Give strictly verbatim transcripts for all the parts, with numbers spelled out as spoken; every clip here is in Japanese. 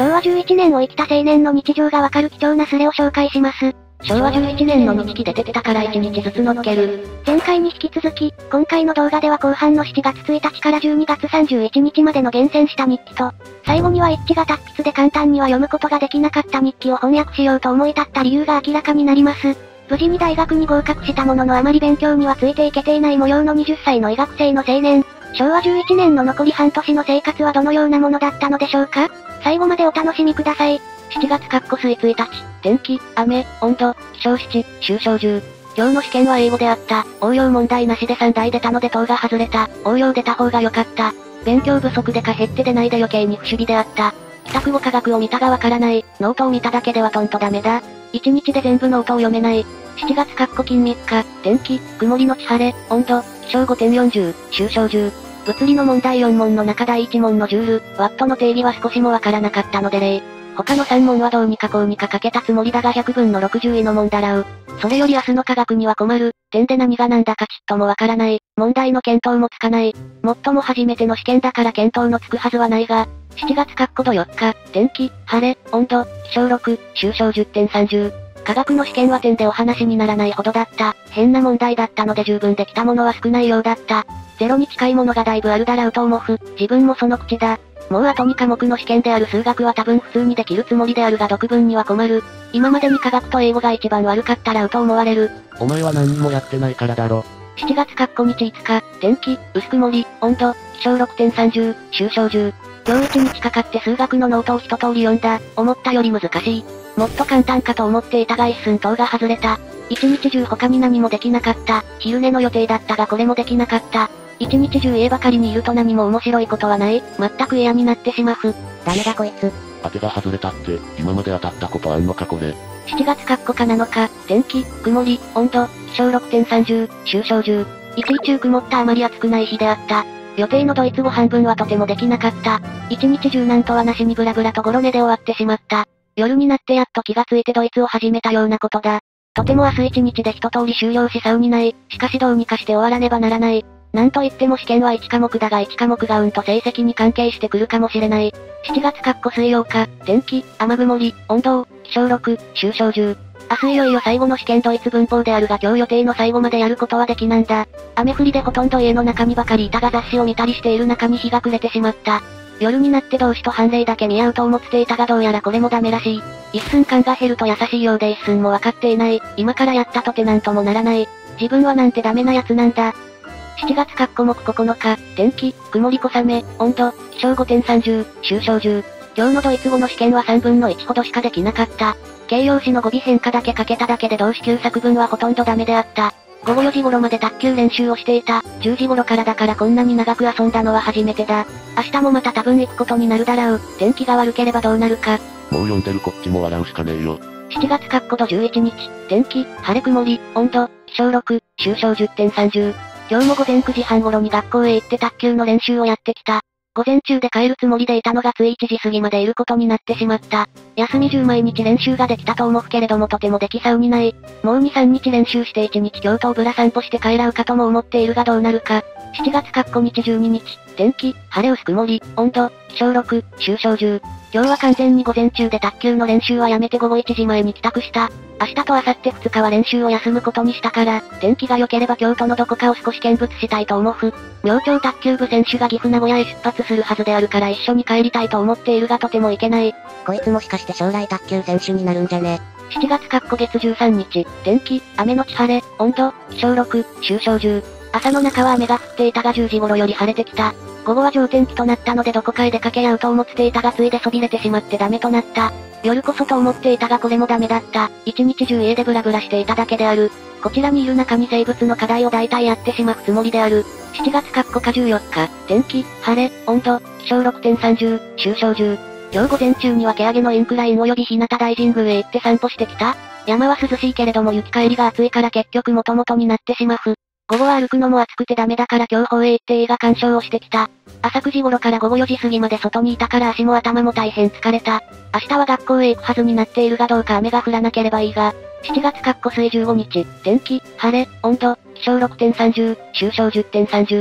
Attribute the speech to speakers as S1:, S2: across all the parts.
S1: しょうわじゅういちねんを生きた青年の日常がわかる貴重なスレを紹介します。
S2: しょうわじゅういちねんの日記で出てたからいちにちずつのっける。
S1: 前回に引き続き、今回の動画では後半のしちがつついたちからじゅうにがつさんじゅういちにちまでの厳選した日記と、最後には一致が達筆で簡単には読むことができなかった日記を翻訳しようと思い立った理由が明らかになります。無事に大学に合格したもののあまり勉強にはついていけていない模様のはたちの医学生の青年。しょうわじゅういちねんの残り半年の生活はどのようなものだったのでしょうか？最後までお楽しみください。
S2: しちがつかっこすいついたち、天気、雨、温度、気象七、秋小十。今日の試験は英語であった。応用問題なしでさんだい出たので答が外れた。応用出た方が良かった。勉強不足でか減って出ないで余計に不守備であった。帰宅後科学を見たがわからない。ノートを見ただけではとんとダメだ。いちにちで全部ノートを読めない。しちがつかっこ金みっか、天気、曇りのち晴れ、温度、気象 ごてんよんじゅう、秋小十。物理の問題よんもんの中だいいち問のジュール、ワットの定義は少しもわからなかったので例。他のさん問はどうにかこうにか書けたつもりだがひゃくぶんのろくじゅういの問だらう。それより明日の科学には困る。点で何が何だかちっともわからない。問題の見当もつかない。もっとも初めての試験だから見当のつくはずはないが、しちがつかっこどよっか、天気、晴れ、温度、気象ろく、秋小 じゅってんさんじゅう。科学の試験は点でお話にならないほどだった。変な問題だったので十分できたものは少ないようだった。ゼロに近いものがだいぶあるだらうと思う。自分もその口だ。もうあとにかもくの試験である数学は多分普通にできるつもりであるが読文には困る。今までに科学と英語が一番悪かったらうと思われる。
S3: お前は何にもやってないからだろ。
S2: しちがつかっこ日いつか、天気、薄曇り、温度、気象 ろくてんさんじゅう、秋小十。今日いちにちかかって数学のノートを一通り読んだ。思ったより難しい。もっと簡単かと思っていたが一寸答が外れた。一日中他に何もできなかった。昼寝の予定だったがこれもできなかった。一日中家ばかりにいると何も面白いことはない。全く嫌になってしまう。
S1: ダメだこいつ。
S3: 当てが外れたって、今まで当たったことあんのかこれ。
S2: しちがつかっこかなのか、天気、曇り、温度、気象 ろくてんさんじゅう、秋小十。一日中曇ったあまり暑くない日であった。予定のドイツ語半分はとてもできなかった。一日中なんとはなしにブラブラとゴロ寝で終わってしまった。夜になってやっと気がついてドイツを始めたようなことだ。とても明日一日で一通り終了しそうにない。しかしどうにかして終わらねばならない。なんといっても試験はいちかもくだがいちかもくがうんと成績に関係してくるかもしれない。しちがつかっこ水曜か、天気、雨曇り、温度、気象ろく、秋小十。明日いよいよ最後の試験ドイツ文法であるが今日予定の最後までやることはできなんだ。雨降りでほとんど家の中にばかりいたが雑誌を見たりしている中に日が暮れてしまった。夜になって動詞と判例だけ見合うと思っていたがどうやらこれもダメらしい。一寸間が減ると優しいようで一寸もわかっていない。今からやったとてなんともならない。自分はなんてダメなやつなんだ。しちがつかっこもくここのか、天気、曇り小雨、温度、気象 ごてんさんじゅう、秋小十。今日のドイツ語の試験はさんぶんのいちほどしかできなかった。形容詞の語尾変化だけ書けただけで動詞旧作文はほとんどダメであった。午後よじ頃まで卓球練習をしていた。じゅうじ頃からだからこんなに長く遊んだのは初めてだ。明日もまた多分行くことになるだろう。天気が悪ければどうなるか。
S3: もう読んでるこっちも笑うしかねえよ。
S2: しちがつかっこどじゅういちにち、天気、晴れ曇り、温度、気象ろく、秋小 じゅってんさんじゅう。今日も午前くじはん頃に学校へ行って卓球の練習をやってきた。午前中で帰るつもりでいたのがついいちじ過ぎまでいることになってしまった。休み中毎日練習ができたと思うけれどもとてもできそうにない。もうに、さんにち練習していちにち京都をぶら散歩して帰らうかとも思っているがどうなるか。しちがつかっこ日じゅうににち、天気、晴れ薄曇り、温度、気象ろく、秋小十。今日は完全に午前中で卓球の練習はやめて午後いちじまえに帰宅した。明日と明後日ふつかは練習を休むことにしたから、天気が良ければ京都のどこかを少し見物したいと思う。明朝卓球部選手が岐阜名古屋へ出発するはずであるから一緒に帰りたいと思っているがとても行けない。
S1: こいつもしかして将来卓球選手になるんじゃね？
S2: しちがつかっこ月じゅうさんにち、天気、雨のち晴れ、温度、気象ろく、秋小十。朝の中は雨が降っていたがじゅうじ頃より晴れてきた。午後は上天気となったのでどこかへ出かけ合うと思っていたがついでそびれてしまってダメとなった。夜こそと思っていたがこれもダメだった。一日中家でブラブラしていただけである。こちらにいる中に生物の課題を大体やってしまうつもりである。しちがつかっこかじゅうよっか、天気、晴れ、温度、気象 ろくてんさんじゅう、秋小十。今日午前中には毛上げのインクライン及び日向大神宮へ行って散歩してきた。山は涼しいけれども行き帰りが暑いから結局元々になってしまう。午後は歩くのも暑くてダメだから今日方へ行って映画鑑賞をしてきた。朝くじ頃から午後よじ過ぎまで外にいたから足も頭も大変疲れた。明日は学校へ行くはずになっているがどうか雨が降らなければいいが。しちがつかっこ水じゅうごにち、天気、晴れ、温度、気象 ろくてんさんじゅう、秋小 じゅってんさんじゅう。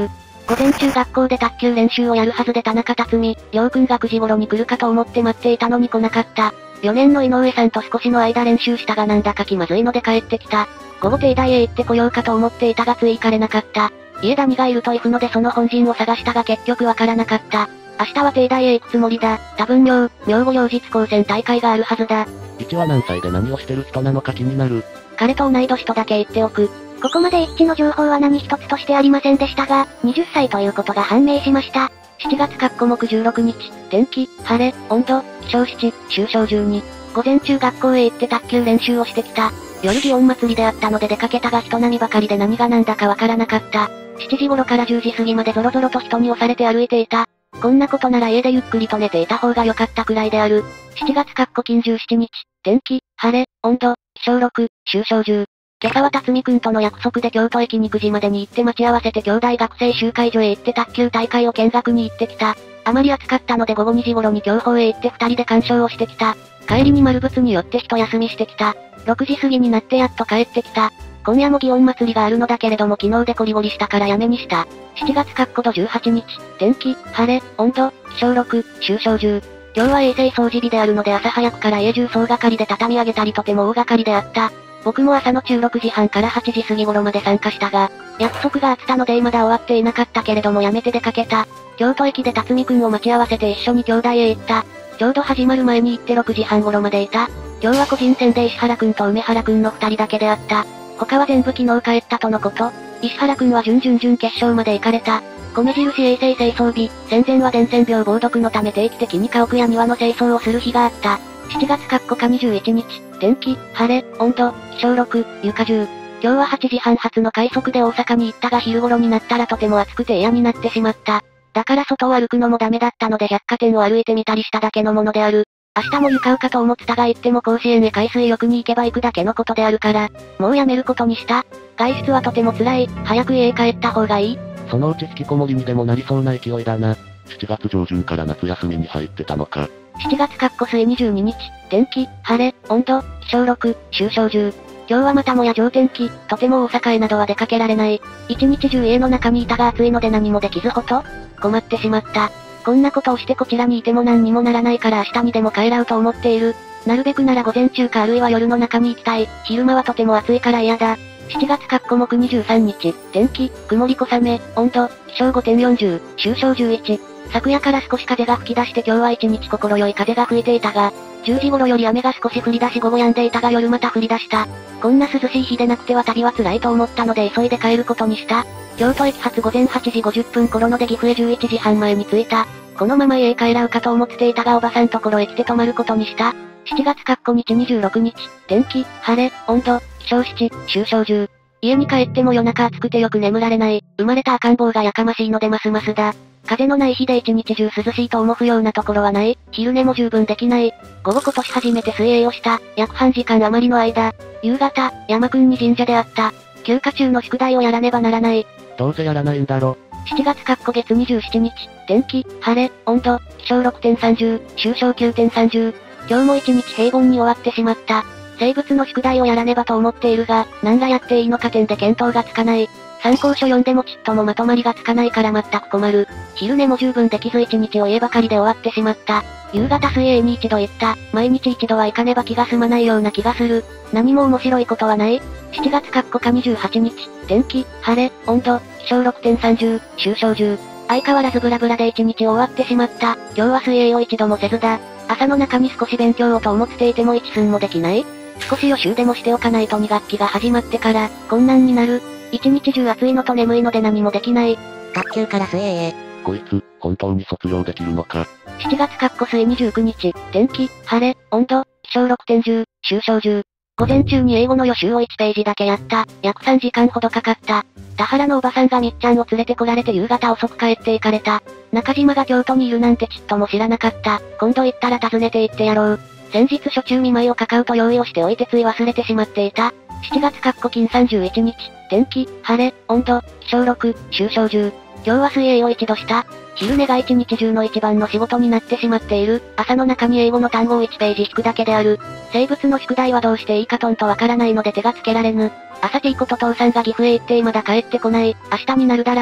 S2: 午前中学校で卓球練習をやるはずで田中辰巳、りょうくんがくじ頃に来るかと思って待っていたのに来なかった。よねんの井上さんと少しの間練習したがなんだか気まずいので帰ってきた。午後帝大へ行ってこようかと思っていたがつい行かれなかった。家ダニがいるというのでその本陣を探したが結局わからなかった。明日は帝大へ行くつもりだ。多分明、明後両日高専大会があるはずだ。
S3: いちは何歳で何をしてる人なのか気になる。
S2: 彼と同い年とだけ言っておく。
S1: ここまで一致の情報は何一つとしてありませんでしたが、はたちということが判明しました。
S2: しちがつかっこもくじゅうろくにち、天気、晴れ、温度、気象しち、終章じゅうに。午前中学校へ行って卓球練習をしてきた。夜祇園祭りであったので出かけたが人並みばかりで何が何だかわからなかった。しちじ頃からじゅうじ過ぎまでぞろぞろと人に押されて歩いていた。こんなことなら家でゆっくりと寝ていた方が良かったくらいである。しちがつかっこ金じゅうしちにち、天気、晴れ、温度、気象ろく、終章じゅう。今朝は辰巳くんとの約束で京都駅にくじまでに行って待ち合わせて京大学生集会所へ行って卓球大会を見学に行ってきた。あまり暑かったので午後にじ頃に競歩へ行って二人で鑑賞をしてきた。帰りに丸物に寄って一休みしてきた。ろくじ過ぎになってやっと帰ってきた。今夜も祇園祭りがあるのだけれども昨日でこりごりしたからやめにした。しちがつかっことじゅうはちにち、天気、晴れ、温度、気象ろく、終章じゅう。今日は衛生掃除日であるので朝早くから家中総がかりで畳み上げたりとても大掛かりであった。僕も朝の中ろくじはんからはちじ過ぎ頃まで参加したが、約束があったのでまだ終わっていなかったけれどもやめて出かけた。京都駅で辰巳くんを待ち合わせて一緒に京大へ行った。ちょうど始まる前に行ってろくじはん頃までいた。今日は個人戦で石原くんと梅原くんの二人だけであった。他は全部昨日帰ったとのこと。石原くんは準々準決勝まで行かれた。米印衛生清掃日、戦前は伝染病防毒のため定期的に家屋や庭の清掃をする日があった。しちがつかっこかにじゅういちにち、天気、晴れ、温度、気象ろく、床じゅう。今日ははちじはん発の快速で大阪に行ったが昼頃になったらとても暑くて嫌になってしまった。だから外を歩くのもダメだったので百貨店を歩いてみたりしただけのものである。明日も行かうかと思ってたが行っても甲子園へ海水浴に行けば行くだけのことであるから、もうやめることにした。外出はとても辛い、早く家へ帰った方がいい。
S3: そのうち引きこもりにでもなりそうな勢いだな。しちがつ上旬から夏休みに入ってたのか。
S2: しちがつかっこ水にじゅうににち、天気、晴れ、温度、気象ろく、終章じゅう。今日はまたもや上天気、とても大阪へなどは出かけられない。一日中家の中にいたが暑いので何もできずほと困ってしまった。こんなことをしてこちらにいても何にもならないから明日にでも帰らうと思っている。なるべくなら午前中かあるいは夜の中に行きたい。昼間はとても暑いから嫌だ。しちがつかっこ木にじゅうさんにち、天気、曇り小雨、温度、気象 ごてんよんじゅう、終章じゅういち。昨夜から少し風が吹き出して今日は一日心よい風が吹いていたが、じゅうじ頃より雨が少し降り出し午後止んでいたが夜また降り出した。こんな涼しい日でなくては旅は辛いと思ったので急いで帰ることにした。京都駅発午前はちじごじゅっぷん頃ので岐阜へじゅういちじはんまえに着いた。このまま家へ帰らうかと思っていたがおばさんところへ来て泊まることにした。しちがつかっこ日にじゅうろくにち、天気、晴れ、温度、気象しち、終章じゅう。家に帰っても夜中暑くてよく眠られない。生まれた赤ん坊がやかましいのでますますだ。風のない日で一日中涼しいと思うようなところはない。昼寝も十分できない。午後今年初めて水泳をした。約半時間余りの間。夕方、山くんに神社で会った。休暇中の宿題をやらねばならない。
S3: どうせやらないんだろ。
S2: しちがつかっこ月にじゅうしちにち、天気、晴れ、温度、気象 ろくてんさんじゅう、終章 きゅうてんさんじゅう。今日も一日平凡に終わってしまった。生物の宿題をやらねばと思っているが、何らやっていいのか点で見当がつかない。参考書読んでもちっともまとまりがつかないから全く困る。昼寝も十分できず一日を家ばかりで終わってしまった。夕方水泳に一度行った。毎日一度は行かねば気が済まないような気がする。何も面白いことはない。しちがつかっこかにじゅうはちにち、天気、晴れ、温度、気象 ろくてんさんじゅう、終章じゅう。相変わらずブラブラで一日終わってしまった。今日は水泳を一度もせずだ。朝の中に少し勉強をと思っていても一寸もできない。少し予習でもしておかないとに学期が始まってから、困難になる。一日中暑いのと眠いので何もできない。
S1: 学級から水泳へ。
S3: こいつ、本当に卒業できるのか。
S2: しちがつかっこ水にじゅうくにち、天気、晴れ、温度、気象 ろくてんじゅう、終章じゅう。午前中に英語の予習をいちページだけやった。約さんじかんほどかかった。田原のおばさんがみっちゃんを連れてこられて夕方遅く帰って行かれた。中島が京都にいるなんてちっとも知らなかった。今度行ったら訪ねて行ってやろう。先日初中見舞いをカカオと用意をしておいてつい忘れてしまっていた。しちがつかっこ金さんじゅういちにち、天気、晴れ、温度、気象ろく、終章じゅう。今日は水泳を一度した。昼寝が一日中の一番の仕事になってしまっている。朝の中に英語の単語をいちページ引くだけである。生物の宿題はどうしていいかとんとわからないので手がつけられぬ。朝ちいこと父さんが岐阜へ行ってまだ帰ってこない。明日になるだろう。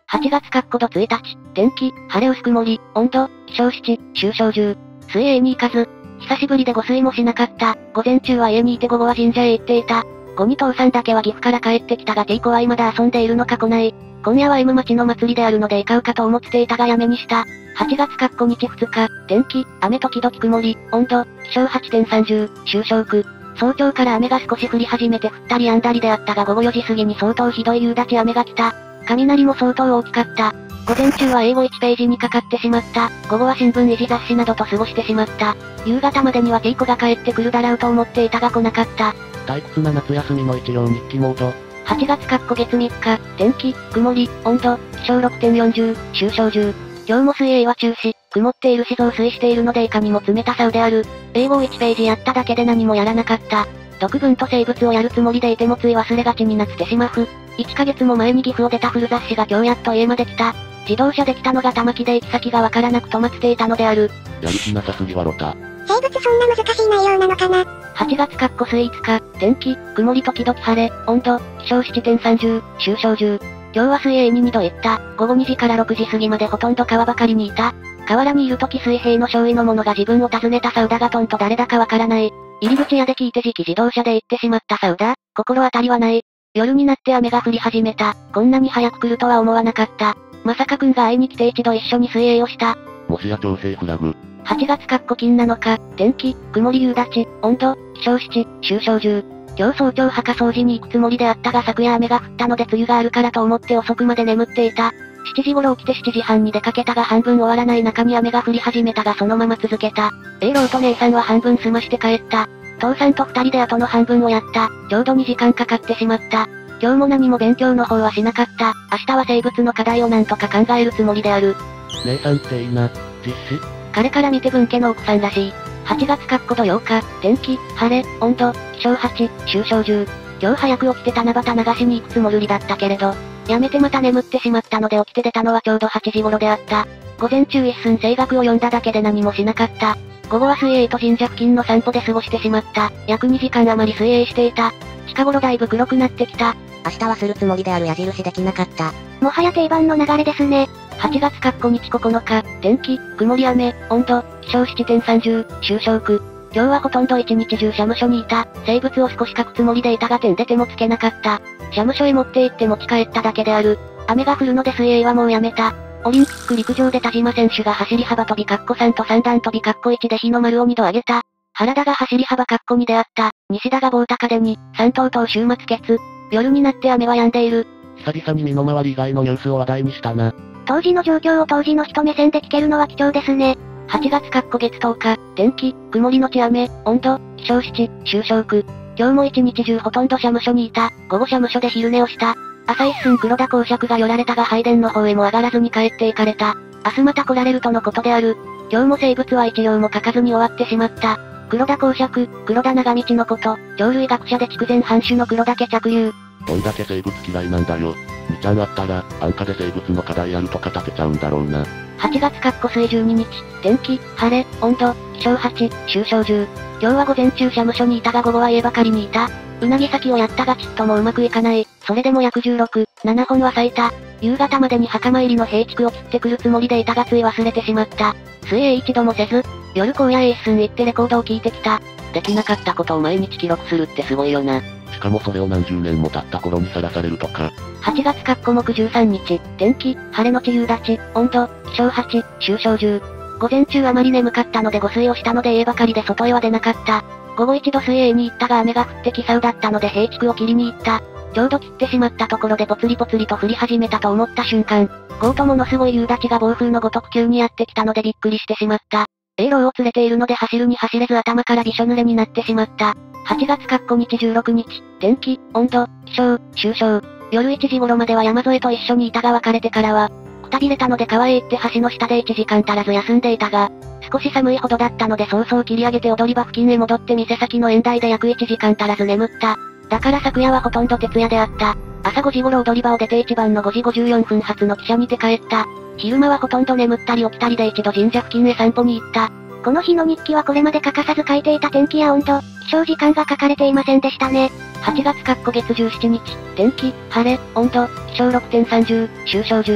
S2: はちがつかっこどついたち、天気、晴れ薄曇り、温度、気象しち、就寝じゅう。水泳に行かず。久しぶりで午睡もしなかった。午前中は家にいて午後は神社へ行っていた。後に父さんだけは岐阜から帰ってきたがケイコは未だ遊んでいるのか来ない。今夜は M 町の祭りであるので行かうかと思っていたがやめにした。はちがつかっこ日ふつか、天気、雨時々曇り、温度、気象 はちてんさんじゅう、就床区。早朝から雨が少し降り始めて降ったり止んだりであったが午後よじ過ぎに相当ひどい夕立雨が来た。雷も相当大きかった。午前中は英語いちページにかかってしまった。午後は新聞維持雑誌などと過ごしてしまった。夕方までにはケイコが帰ってくるだろうと思っていたが来なかった。
S3: 退屈な夏休みの一行日記モード。
S2: はちがつかっこ月みっか、天気、曇り、温度、気象 ろくてんよんじゅう、就床じゅう。今日も水泳は中止、曇っているし増水しているのでいかにも冷たさうである。英語をいちページやっただけで何もやらなかった。読文と生物をやるつもりでいてもつい忘れがちになってしまう。いっかげつも前に岐阜を出た古雑誌が今日やっと家まで来た。自動車で来たのが玉木で行き先がわからなく止まっていたのである。
S3: やる気なさすぎはロタ。
S1: 生物そんな難しい内容なのかな。
S2: はちがつかっこすいつか、天気、曇り時々晴れ、温度、気象 ななてんさんじゅう、就床じゅう。今日は水泳ににど行った。午後にじからろくじ過ぎまでほとんど川ばかりにいた。河原にいるとき水平の少尉の者が自分を訪ねたサウダがトンと誰だかわからない。入り口屋で聞いて次期自動車で行ってしまったサウダ。心当たりはない。夜になって雨が降り始めた。こんなに早く来るとは思わなかった。まさかくんが会いに来て一度一緒に水泳をした。
S3: もしや調整フラグ。
S2: はちがつかっこ金なのか、天気、曇り夕立、温度、気象しち、就床じゅう。今日早朝墓掃除に行くつもりであったが昨夜雨が降ったので梅雨があるからと思って遅くまで眠っていた。しちじ頃起きてしちじはんに出かけたが半分終わらない中に雨が降り始めたがそのまま続けた。A ローと姉さんは半分済まして帰った。父さんと二人で後の半分をやった。ちょうどにじかんかかってしまった。今日も何も勉強の方はしなかった。明日は生物の課題をなんとか考えるつもりである。
S3: 姉さんっていいな。実施
S2: 彼から見て文家の奥さんらしい。はちがつかっこ土ようか、天気、晴れ、温度、気象はち、就床じゅう。今日早く起きて七夕流しに行くつもりだったけれど、やめてまた眠ってしまったので起きて出たのはちょうどはちじ頃であった。午前中一寸声楽を読んだだけで何もしなかった。午後は水泳と神社付近の散歩で過ごしてしまった。約にじかん余り水泳していた。近頃だいぶ黒くなってきた。
S4: 明日はするつもりである矢印できなかった。
S1: もはや定番の流れですね。
S2: はちがつかっこ日ここのか、天気、曇り雨、温度、気象 ななてんさんじゅう、就床区。今日はほとんど一日中社務所にいた。生物を少し書くつもりでいたが点で手もつけなかった。社務所へ持って行って持ち帰っただけである。雨が降るので水泳はもうやめた。オリンピック陸上で田島選手が走り幅跳びかっこさんと三段跳びかっこいちで日の丸をにど上げた。原田が走り幅かっこにであった。西田が棒高でに、三頭と週末決。夜になって雨は止んでいる。
S3: 久々に身の回り以外のニュースを話題にしたな。
S1: 当時の状況を当時の人目線で聞けるのは貴重ですね。
S2: はちがつかっこ月とおか、天気、曇りのち雨、温度、気象しち、就床区。今日も一日中ほとんど社務所にいた。午後社務所で昼寝をした。朝一寸黒田公爵が寄られたが拝殿の方へも上がらずに帰って行かれた。明日また来られるとのことである。今日も生物は一行も書かずに終わってしまった。黒田公爵、黒田長道のこと、鳥類学者で筑前藩主の黒田家着流。
S3: どんだけ生物嫌いなんだよ。にちゃんあったら、安価で生物の課題やるとか立てちゃうんだろうな。
S2: はちがつかっこ水じゅうににち、天気、晴れ、温度、気象はち、就床じゅう。今日は午前中社務所にいたが午後は家ばかりにいた。うなぎ先をやったがちっともうまくいかない。それでも約じゅうろく、ななほんは咲いた。夕方までに墓参りの平畜を切ってくるつもりでいたがつい忘れてしまった。水泳一度もせず、夜荒野へ一寸行ってレコードを聞いてきた。できなかったことを毎日記録するってすごいよな。
S3: しかもそれを何十年も経った頃にさらされるとか。
S2: はちがつかっこ木じゅうさんにち、天気、晴れのち夕立、温度、気象はち、就床じゅう。午前中あまり眠かったので午睡をしたので家ばかりで外へは出なかった。午後一度水泳に行ったが雨が降ってきそうだったので平畜を切りに行った。ちょうど切ってしまったところでぽつりぽつりと降り始めたと思った瞬間、ゴーとものすごい夕立が暴風のごとく急にやってきたのでびっくりしてしまった。エローを連れているので走るに走れず頭からびしょ濡れになってしまった。はちがつかっこ日じゅうろくにち、天気、温度、気象、就床。夜いちじ頃までは山添と一緒にいたが別れてからは、くたびれたので川へ行って橋の下でいちじかん足らず休んでいたが、少し寒いほどだったので早々切り上げて踊り場付近へ戻って店先の縁台で約いちじかん足らず眠った。だから昨夜はほとんど徹夜であった。朝ごじ頃踊り場を出て一番のごじごじゅうよんふん発の汽車にて帰った。昼間はほとんど眠ったり起きたりで一度神社付近へ散歩に行った。
S1: この日の日記はこれまで欠かさず書いていた天気や温度、気象時間が書かれていませんでしたね。
S2: はちがつかっこ月じゅうしちにち、天気、晴れ、温度、気象 ろくてんさんじゅう、就床じゅう。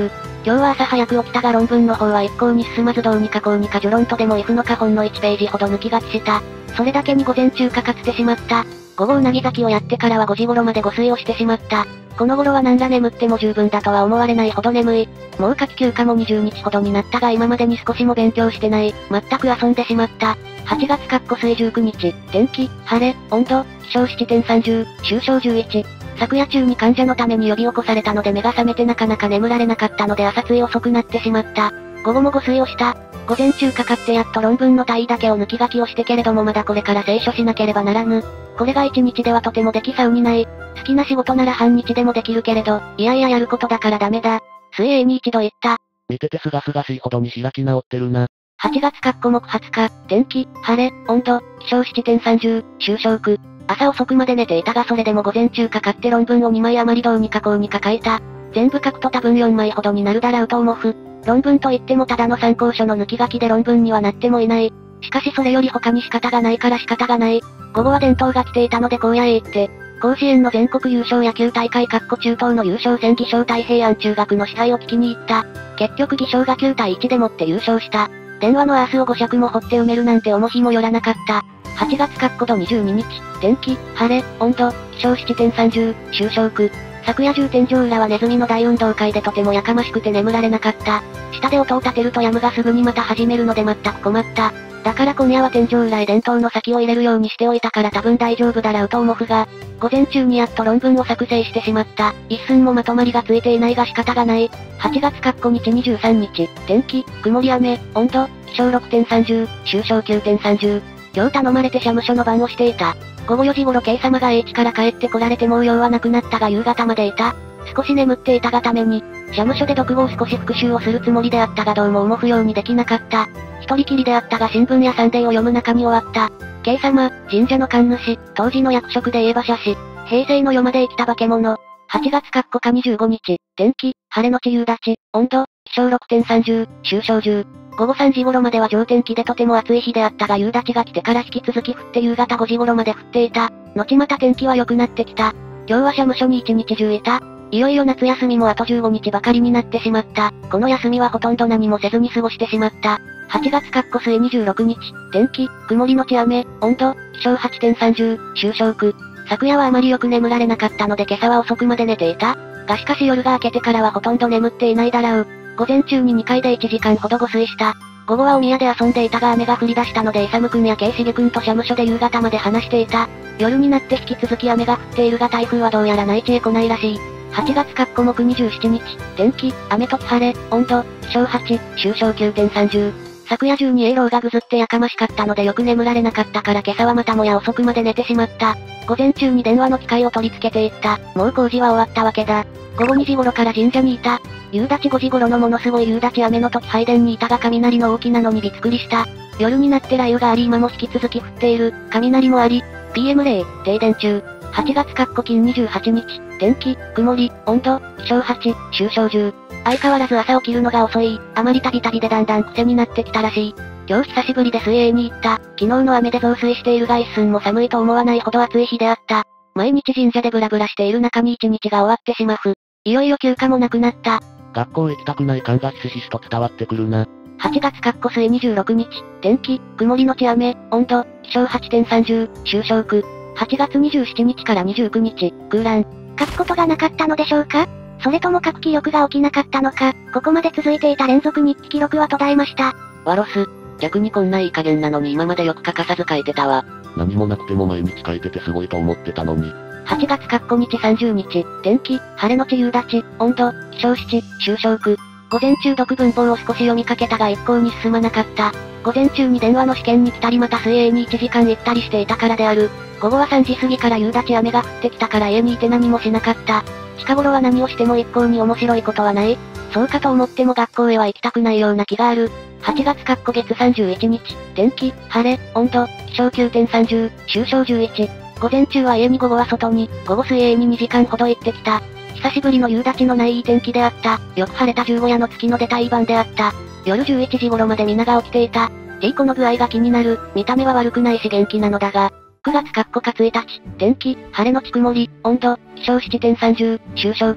S2: 今日は朝早く起きたが論文の方は一向に進まずどうにかこうにか序論とでも if の下本のいちページほど抜き書きした。それだけに午前中かかってしまった。午後うなぎ咲きをやってからはごじ頃まで誤睡をしてしまった。この頃は何ら眠っても十分だとは思われないほど眠い。もう夏季休暇もにじゅうにちほどになったが今までに少しも勉強してない。全く遊んでしまった。はちがつかっこ水じゅうくにち、天気、晴れ、温度、気象 しちてんさんじゅう、終章じゅういち。昨夜中に患者のために呼び起こされたので目が覚めてなかなか眠られなかったので朝つい遅くなってしまった。午後も誤睡をした。午前中かかってやっと論文の単位だけを抜き書きをしてけれどもまだこれから清書しなければならぬ。これが一日ではとてもできそうにない。好きな仕事なら半日でもできるけれど、いやいややることだからダメだ。水泳に一度言った。
S3: 見ててすがすがしいほどに開き直ってるな。
S2: はちがつかっこもくはつか、天気、晴れ、温度、気象 しちてんさんじゅう、終章句。朝遅くまで寝ていたがそれでも午前中かかって論文をにまい余りどうにかこうにか書いた。全部書くと多分よんまいほどになるだろうと思う。論文といってもただの参考書の抜き書きで論文にはなってもいない。しかしそれより他に仕方がないから仕方がない。午後は伝統が来ていたので荒野へ行って、甲子園の全国優勝野球大会かっこ中東の優勝戦義勝太平安中学の支配を聞きに行った。結局義勝がきゅうたいいちでもって優勝した。電話のアースをご尺も掘って埋めるなんて思いもよらなかった。はちがつかっこどにじゅうににち、天気、晴れ、温度、気象 しちてんさんじゅう、終章句。昨夜中天井裏はネズミの大運動会でとてもやかましくて眠られなかった。下で音を立てるとやむがすぐにまた始めるので全く困った。だから今夜は天井裏へ電灯の先を入れるようにしておいたから多分大丈夫だろうと思うが、午前中にやっと論文を作成してしまった。一寸もまとまりがついていないが仕方がない。はちがつかっこ日にじゅうさんにち、天気、曇り雨、温度、気象 ろくてんさんじゅう、終章 きゅうてんさんじゅう。今日頼まれて社務所の番をしていた。午後よじ頃 K 様が H から帰ってこられてもう用はなくなったが夕方までいた。少し眠っていたがために、社務所で読後を少し復習をするつもりであったがどうも思うようにできなかった。一人きりであったが新聞やサンデーを読む中に終わった。K 様、神社の神主、当時の役職で言えば社士、平成の世まで生きた化け物。はちがつかっこかにじゅうごにち、天気、晴れのち夕立ち、温度、気象 ろくてんさんじゅう、終章じゅう。午後さんじ頃までは上天気でとても暑い日であったが夕立ちが来てから引き続き降って夕方ごじ頃まで降っていた。後また天気は良くなってきた。今日は社務所に一日中いた。いよいよ夏休みもあとじゅうごにちばかりになってしまった。この休みはほとんど何もせずに過ごしてしまった。はちがつかっこ水にじゅうろくにち、天気、曇りのち雨、温度、気象 はちてんさんじゅう、終章句。昨夜はあまりよく眠られなかったので今朝は遅くまで寝ていた。がしかし夜が明けてからはほとんど眠っていないだろう。午前中ににかいでいちじかんほど誤睡した。午後はお宮で遊んでいたが雨が降り出したのでイサムくんやケイシゲくんと社務所で夕方まで話していた。夜になって引き続き雨が降っているが台風はどうやら内地へ来ないらしい。はちがつかっこ木にじゅうしちにち、天気、雨時晴れ、温度、気象はち、終章 きゅうてんさんじゅう。昨夜中にエイローがぐずってやかましかったのでよく眠られなかったから今朝はまたもや遅くまで寝てしまった。午前中に電話の機械を取り付けていった。もう工事は終わったわけだ。午後にじ頃から神社にいた。夕立ごじ頃のものすごい夕立雨の時拝殿にいたが雷の大きなのにびっくりした。夜になって雷雨があり今も引き続き降っている。雷もあり。ピーエムゼロ、停電中。はちがつかっこ金にじゅうはちにち、天気、曇り、温度、気象はち、終章じゅう。相変わらず朝起きるのが遅い。あまりたびたびでだんだん癖になってきたらしい。今日久しぶりで水泳に行った。昨日の雨で増水しているが一寸も寒いと思わないほど暑い日であった。毎日神社でブラブラしている中に一日が終わってしまう。いよいよ休暇もなくなった。
S3: 学校行きたくない感がひしひしと伝わってくるな。
S2: はちがつかっこ水にじゅうろくにち、天気、曇りのち雨、温度、気象 はちてんさんじゅう、終章句。はちがつにじゅうしちにちからにじゅうくにち、空欄。
S1: 書くことがなかったのでしょうか？それとも書く気力が起きなかったのか、ここまで続いていた連続日記記録は途絶えました。
S2: ワロス。逆にこんないい加減なのに今までよく書かさず書いてたわ。
S3: 何もなくても毎日書いててすごいと思ってたのに。
S2: はちがつかっこ日さんじゅうにち、天気、晴れのち夕立ち、温度、気象しち、終章句。午前中読文法を少し読みかけたが一向に進まなかった。午前中に電話の試験に来たりまた水泳にいちじかん行ったりしていたからである。午後はさんじ過ぎから夕立ち雨が降ってきたから家にいて何もしなかった。近頃は何をしても一向に面白いことはない。そうかと思っても学校へは行きたくないような気がある。はちがつかっこ月さんじゅういちにち、天気、晴れ、温度、気象 きゅうてんさんじゅう、終章じゅういち。午前中は家に午後は外に、午後水泳ににじかんほど行ってきた。久しぶりの夕立のないいい天気であった。よく晴れた十五夜の月の出たいい晩であった。夜じゅういちじ頃まで皆が起きていた。ちいこの具合が気になる。見た目は悪くないし元気なのだが。くがつかっこかついたち、天気、晴れのち曇り、温度、気象 しちてんさんじゅう、終章句。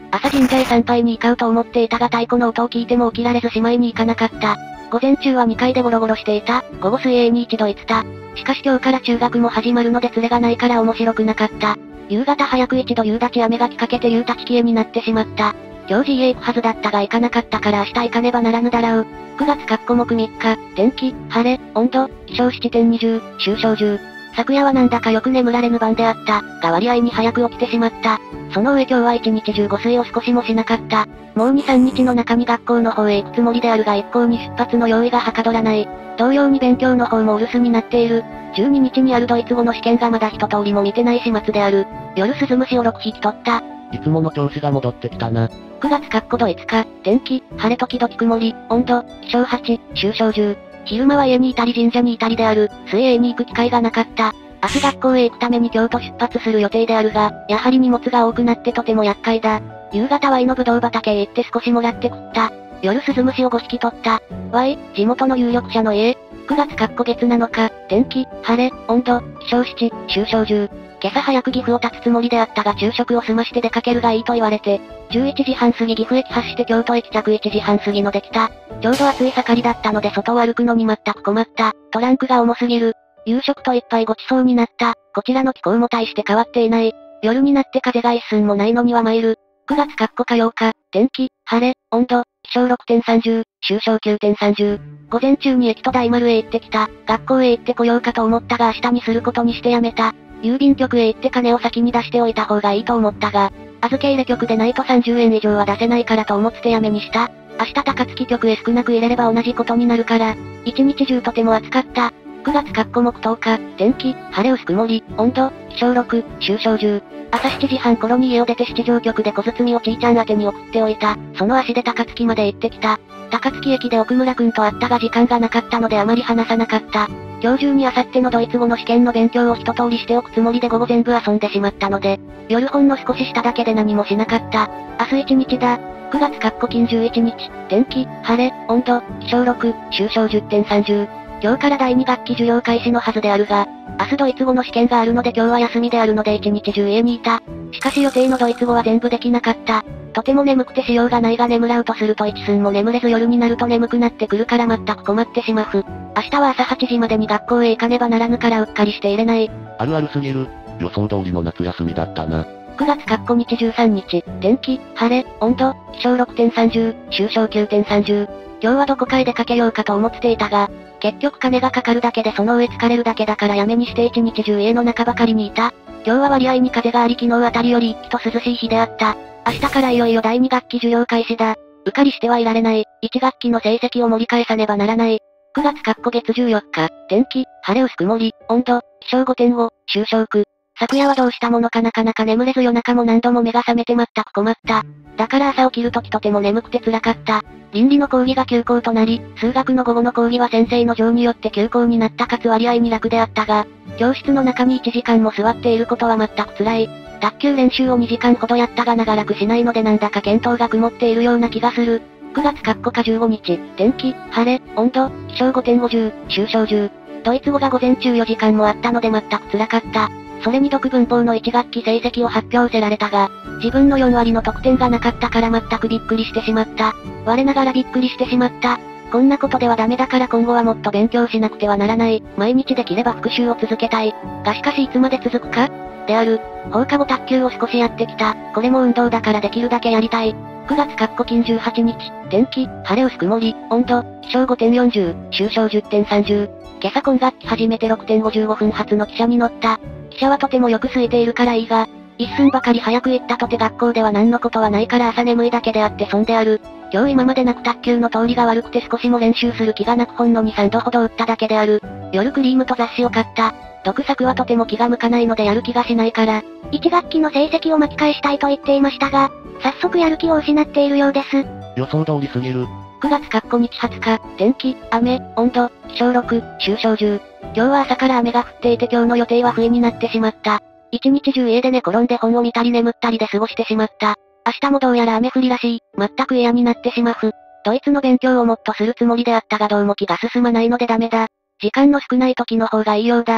S2: 朝神社へ参拝に行こうと思っていたが太鼓の音を聞いても起きられずしまいに行かなかった。午前中はにかいでゴロゴロしていた。午後水泳に一度行った。しかし今日から中学も始まるので連れがないから面白くなかった。夕方早く一度夕立雨が来かけて夕立消えになってしまった。今日 ジーエー 行くはずだったが行かなかったから明日行かねばならぬだろう。くがつかっこ木みっか、天気、晴れ、温度、気象 ななてんにじゅう、終章じゅう。昨夜はなんだかよく眠られぬ晩であった、が割合に早く起きてしまった。その上今日は一日中午睡を少しもしなかった。もうに、さんにちの中に学校の方へ行くつもりであるが一向に出発の用意がはかどらない。同様に勉強の方もお留守になっている。じゅうににちにあるドイツ語の試験がまだ一通りも見てない始末である。夜スズムシをろくひき取った。
S3: いつもの調子が戻ってきたな。
S2: くがつかっこどいつか、天気、晴れ時々曇り、温度、気象はち、終章じゅう。昼間は家にいたり神社にいたりである。水泳に行く機会がなかった。明日学校へ行くために京都出発する予定であるが、やはり荷物が多くなってとても厄介だ。夕方ワイのぶどう畑へ行って少しもらって食った。夜スズムシをごひき取った。ワイ、地元の有力者の家。くがつかっこ月なのか、天気、晴れ、温度、気象なな、終章じゅう。今朝早く岐阜を立つつもりであったが昼食を済まして出かけるがいいと言われて、じゅういちじはん過ぎ岐阜駅発して京都駅着いちじはん過ぎのできた。ちょうど暑い盛りだったので外を歩くのに全く困った。トランクが重すぎる。夕食と一杯ごちそうになった。こちらの気候も大して変わっていない。夜になって風が一寸もないのには参る。くがつかっこ火曜日、天気、晴れ、温度、気象 ろくてんさんじゅう、終章 きゅうてんさんじゅう。午前中に駅と大丸へ行ってきた。学校へ行ってこようかと思ったが明日にすることにしてやめた。郵便局へ行って金を先に出しておいた方がいいと思ったが、預け入れ局でないとさんじゅうえん以上は出せないからと思ってやめにした。明日高槻局へ少なく入れれば同じことになるから、一日中とても暑かった。くがつかっこ木とおか、天気、晴れ薄曇り、温度、気象ろく、終章じゅう。朝しちじはん頃に家を出て七条局で小包をちーちゃん宛てに送っておいた。その足で高槻まで行ってきた。高槻駅で奥村くんと会ったが時間がなかったのであまり話さなかった。今日中にあさってのドイツ語の試験の勉強を一通りしておくつもりで午後全部遊んでしまったので、夜ほんの少ししただけで何もしなかった。明日一日だ。くがつかっこ金じゅういちにち、天気、晴れ、温度、気象ろく、終章 じゅってんさんじゅう。今日からだいに学期授業開始のはずであるが、明日ドイツ語の試験があるので今日は休みであるので一日中家にいた。しかし予定のドイツ語は全部できなかった。とても眠くてしようがないが眠らうとすると一寸も眠れず夜になると眠くなってくるから全く困ってしまう。明日は朝はちじまでに学校へ行かねばならぬからうっかりしていれない。
S3: あるあるすぎる。予想通りの夏休みだったな。
S2: くがつかっこ日じゅうさんにち、天気、晴れ、温度、気象 ろくてんさんじゅう、終章 きゅうてんさんじゅう。今日はどこかへ出かけようかと思っていたが、結局金がかかるだけでその上疲れるだけだからやめにして一日中家の中ばかりにいた。今日は割合に風があり昨日あたりより一気と涼しい日であった。明日からいよいよだいに学期授業開始だ。うかりしてはいられない。いち学期の成績を盛り返さねばならない。くがつかっこ月じゅうよっか、天気、晴れ薄曇り、温度、気象 ごてんご、終章く。昨夜はどうしたものかなかなか眠れず夜中も何度も目が覚めて全く困った。だから朝起きるときとても眠くて辛かった。倫理の講義が休講となり、数学の午後の講義は先生の情によって休講になったかつ割合に楽であったが、教室の中にいちじかんも座っていることは全く辛い。卓球練習をにじかんほどやったが長らくしないのでなんだか見当が曇っているような気がする。くがつかっこかじゅうごにち、天気、晴れ、温度、気象 ごてんごじゅう、終章じゅう。ドイツ語が午前中よじかんもあったので全く辛かった。それに読文法のいち学期成績を発表せられたが、自分のよんわりの得点がなかったから全くびっくりしてしまった。我ながらびっくりしてしまった。こんなことではダメだから今後はもっと勉強しなくてはならない。毎日できれば復習を続けたい。がしかしいつまで続くかである。放課後卓球を少しやってきた。これも運動だからできるだけやりたい。くがつかっこ金じゅうはちにち、天気、晴れ薄曇り、温度、気象 ごてんよんじゅう、終章 じゅってんさんじゅう。今朝今学期初めて ろくてんごじゅうごふん発の汽車に乗った。汽車はとてもよく空いているからいいが、一寸ばかり早く行ったとて学校では何のことはないから朝眠いだけであって損である。今日今までなく卓球の通りが悪くて少しも練習する気がなくほんのに、さんどほど打っただけである。夜クリームと雑誌を買った。読作はとても気が向かないのでやる気がしないから。
S1: いち学期の成績を巻き返したいと言っていましたが、早速やる気を失っているようです。
S3: 予想通りすぎる。
S2: くがつかっこ日はつか、天気、雨、温度、気象ろく、終章じゅう。今日は朝から雨が降っていて今日の予定は不意になってしまった。一日中家で寝転んで本を見たり眠ったりで過ごしてしまった。明日もどうやら雨降りらしい。全く嫌になってしまう。ドイツの勉強をもっとするつもりであったがどうも気が進まないのでダメだ。時間の少ない時の方がいいようだ。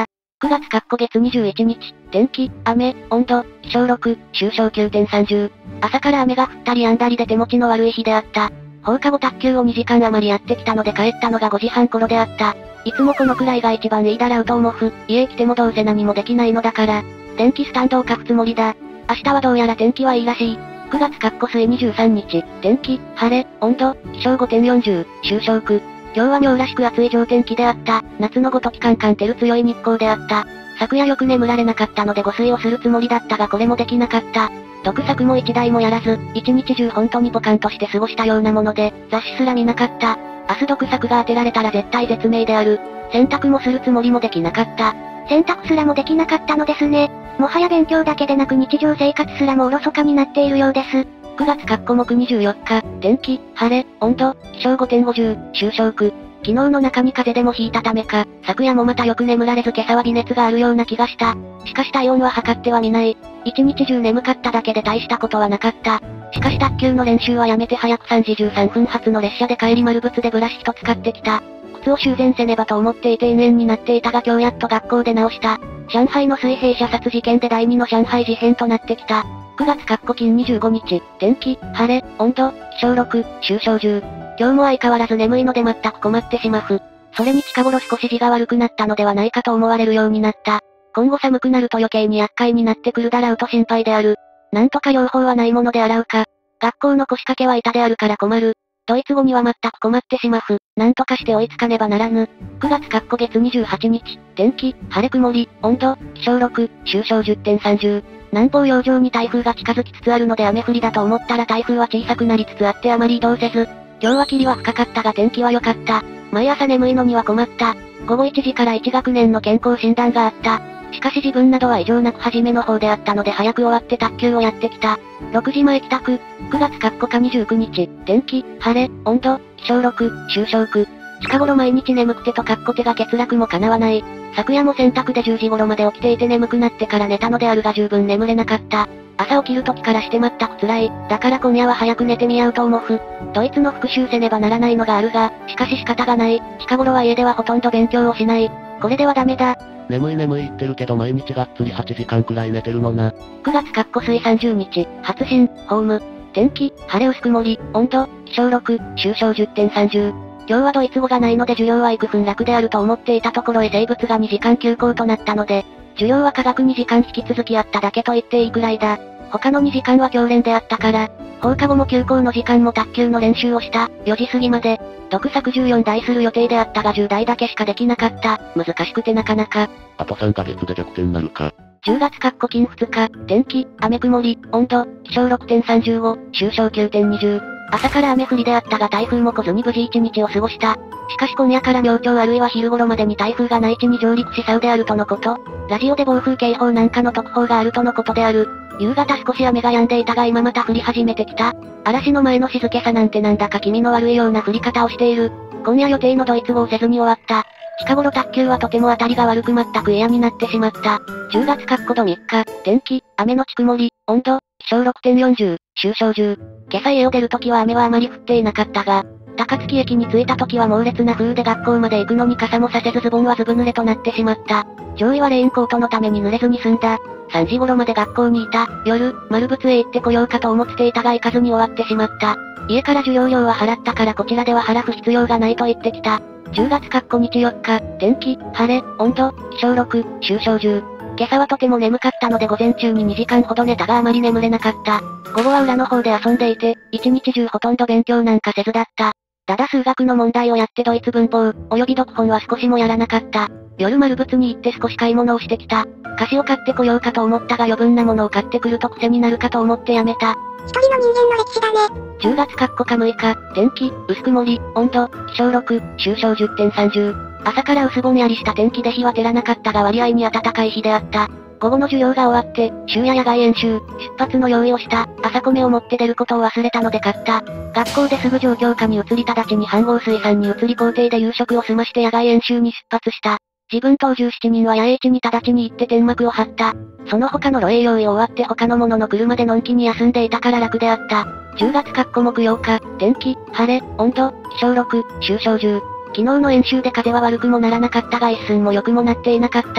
S2: くがつかっこ月にじゅういちにち、天気、雨、温度、気象ろく、終章 きゅうてんさんじゅう。朝から雨が降ったり止んだりで手持ちの悪い日であった。放課後卓球をにじかん余りやってきたので帰ったのがごじはん頃であった。いつもこのくらいが一番いいだらうと思う。家来てもどうせ何もできないのだから。電気スタンドを貸すつもりだ。明日はどうやら天気はいいらしい。くがつかっこ末にじゅうさんにち、天気、晴れ、温度、気象 ごてんよんじゅう、終章く。今日は妙らしく暑い上天気であった。夏のごときカンカン照る強い日光であった。昨夜よく眠られなかったので誤睡をするつもりだったがこれもできなかった。読作も一台もやらず、一日中本当にポカンとして過ごしたようなもので、雑誌すら見なかった。明日読作が当てられたら絶対絶命である。洗濯もするつもりもできなかった。
S1: 洗濯すらもできなかったのですね。もはや勉強だけでなく日常生活すらもおろそかになっているようです。
S2: くがつかっこ木にじゅうよっか、天気、晴れ、温度、気象 ごてんごじゅう、終章く。昨日の中に風邪でもひいたためか、昨夜もまたよく眠られず今朝は微熱があるような気がした。しかし体温は測ってはみない。一日中眠かっただけで大したことはなかった。しかし卓球の練習はやめて早くさんじじゅうさんぷん発の列車で帰り丸物でブラシ一つ買ってきた。靴を修繕せねばと思っていて延々になっていたが今日やっと学校で直した。上海の水平射殺事件でだいにの上海事変となってきた。くがつかっこ金にじゅうごにち、天気、晴れ、温度、気象ろく、終章じゅう。今日も相変わらず眠いので全く困ってしまう。それに近頃少し字が悪くなったのではないかと思われるようになった。今後寒くなると余計に厄介になってくるだろうと心配である。なんとか両方はないもので洗うか。学校の腰掛けは板であるから困る。ドイツ語には全く困ってしまう。なんとかして追いつかねばならぬ。くがつかっこ月にじゅうはちにち、天気、晴れ曇り、温度、気象ろく、終章 じゅってんさんじゅう。南方洋上に台風が近づきつつあるので雨降りだと思ったら台風は小さくなりつつあってあまり移動せず。今日は霧は深かったが天気は良かった。毎朝眠いのには困った。ごごいちじからいち学年の健康診断があった。しかし自分などは異常なく初めの方であったので早く終わって卓球をやってきた。ろくじまえ帰宅。くがつかっこかにじゅうくにち、天気、晴れ、温度、気象ろく、終章く。近頃毎日眠くてとかっこ手が欠落も叶わない。昨夜も洗濯でじゅうじ頃まで起きていて眠くなってから寝たのであるが十分眠れなかった。朝起きる時からして全く辛い。だから今夜は早く寝てみようと思う。ドイツの復習せねばならないのがあるが、しかし仕方がない。近頃は家ではほとんど勉強をしない。これではダメだ。
S3: 眠い眠い言ってるけど毎日がっつりはちじかんくらい寝てるのな。
S2: くがつかっこ水さんじゅうにち、発信、ホーム。天気、晴れ薄曇り、温度、気象ろく、終章 じゅってんさんじゅう。今日はドイツ語がないので授業は幾分楽であると思っていたところへ生物がにじかん休校となったので、授業は科学にじかん引き続きあっただけと言っていいくらいだ。他のにじかんは教練であったから、放課後も休校の時間も卓球の練習をした、よじ過ぎまで。読作じゅうよんだいする予定であったがじゅうだいだけしかできなかった。難しくてなかなか。
S3: あとさんかげつで逆転なるか。
S2: じゅうがつかっこ金ふつか、天気、雨曇り、温度、気象 ろくてんさんじゅうご、終章 きゅうてんにじゅう。朝から雨降りであったが台風も来ずに無事一日を過ごした。しかし今夜から明朝あるいは昼頃までに台風が内地に上陸しそうであるとのこと。ラジオで暴風警報なんかの特報があるとのことである。夕方少し雨が止んでいたが今また降り始めてきた。嵐の前の静けさなんてなんだか気味の悪いような降り方をしている。今夜予定のドイツ語をせずに終わった。近頃卓球はとても当たりが悪く全く嫌になってしまった。じゅうがつかっこどみっか、天気、雨のち曇り、温度、気象 ろくてんよんじゅう、終章じゅう。今朝家を出るときは雨はあまり降っていなかったが、高槻駅に着いた時は猛烈な風雨で学校まで行くのに傘もさせずズボンはずぶ濡れとなってしまった。上位はレインコートのために濡れずに済んだ。さんじ頃まで学校にいた。夜、丸物へ行ってこようかと思っていたが行かずに終わってしまった。家から授業料は払ったからこちらでは払う必要がないと言ってきた。じゅうがつかっこ日よっか、天気、晴れ、温度、気象ろく、終章じゅう。今朝はとても眠かったので午前中ににじかんほど寝たがあまり眠れなかった。午後は裏の方で遊んでいて、一日中ほとんど勉強なんかせずだった。ただ数学の問題をやってドイツ文法、及び読本は少しもやらなかった。夜丸物に行って少し買い物をしてきた。菓子を買ってこようかと思ったが余分なものを買ってくると癖になるかと思ってやめた。
S1: 一人の人間の歴史だね。
S2: じゅうがつかっこかむいか、天気、薄曇り、温度、気象ろく、終章 じゅってんさんじゅう。朝から薄ぼんやりした天気で日は照らなかったが割合に暖かい日であった。午後の授業が終わって、終夜野外演習、出発の用意をした。朝米を持って出ることを忘れたので買った。学校ですぐ状況下に移り直ちに飯合水産に移り校庭で夕食を済まして野外演習に出発した。自分とじゅうななにんは野営地に直ちに行って天幕を張った。その他の露営用意を終わって他の者の車でのんきに休んでいたから楽であった。じゅうがつかっこ木曜日、天気、晴れ、温度、気象ろく、終章じゅう。昨日の演習で風は悪くもならなかったが一寸も良くもなっていなかった。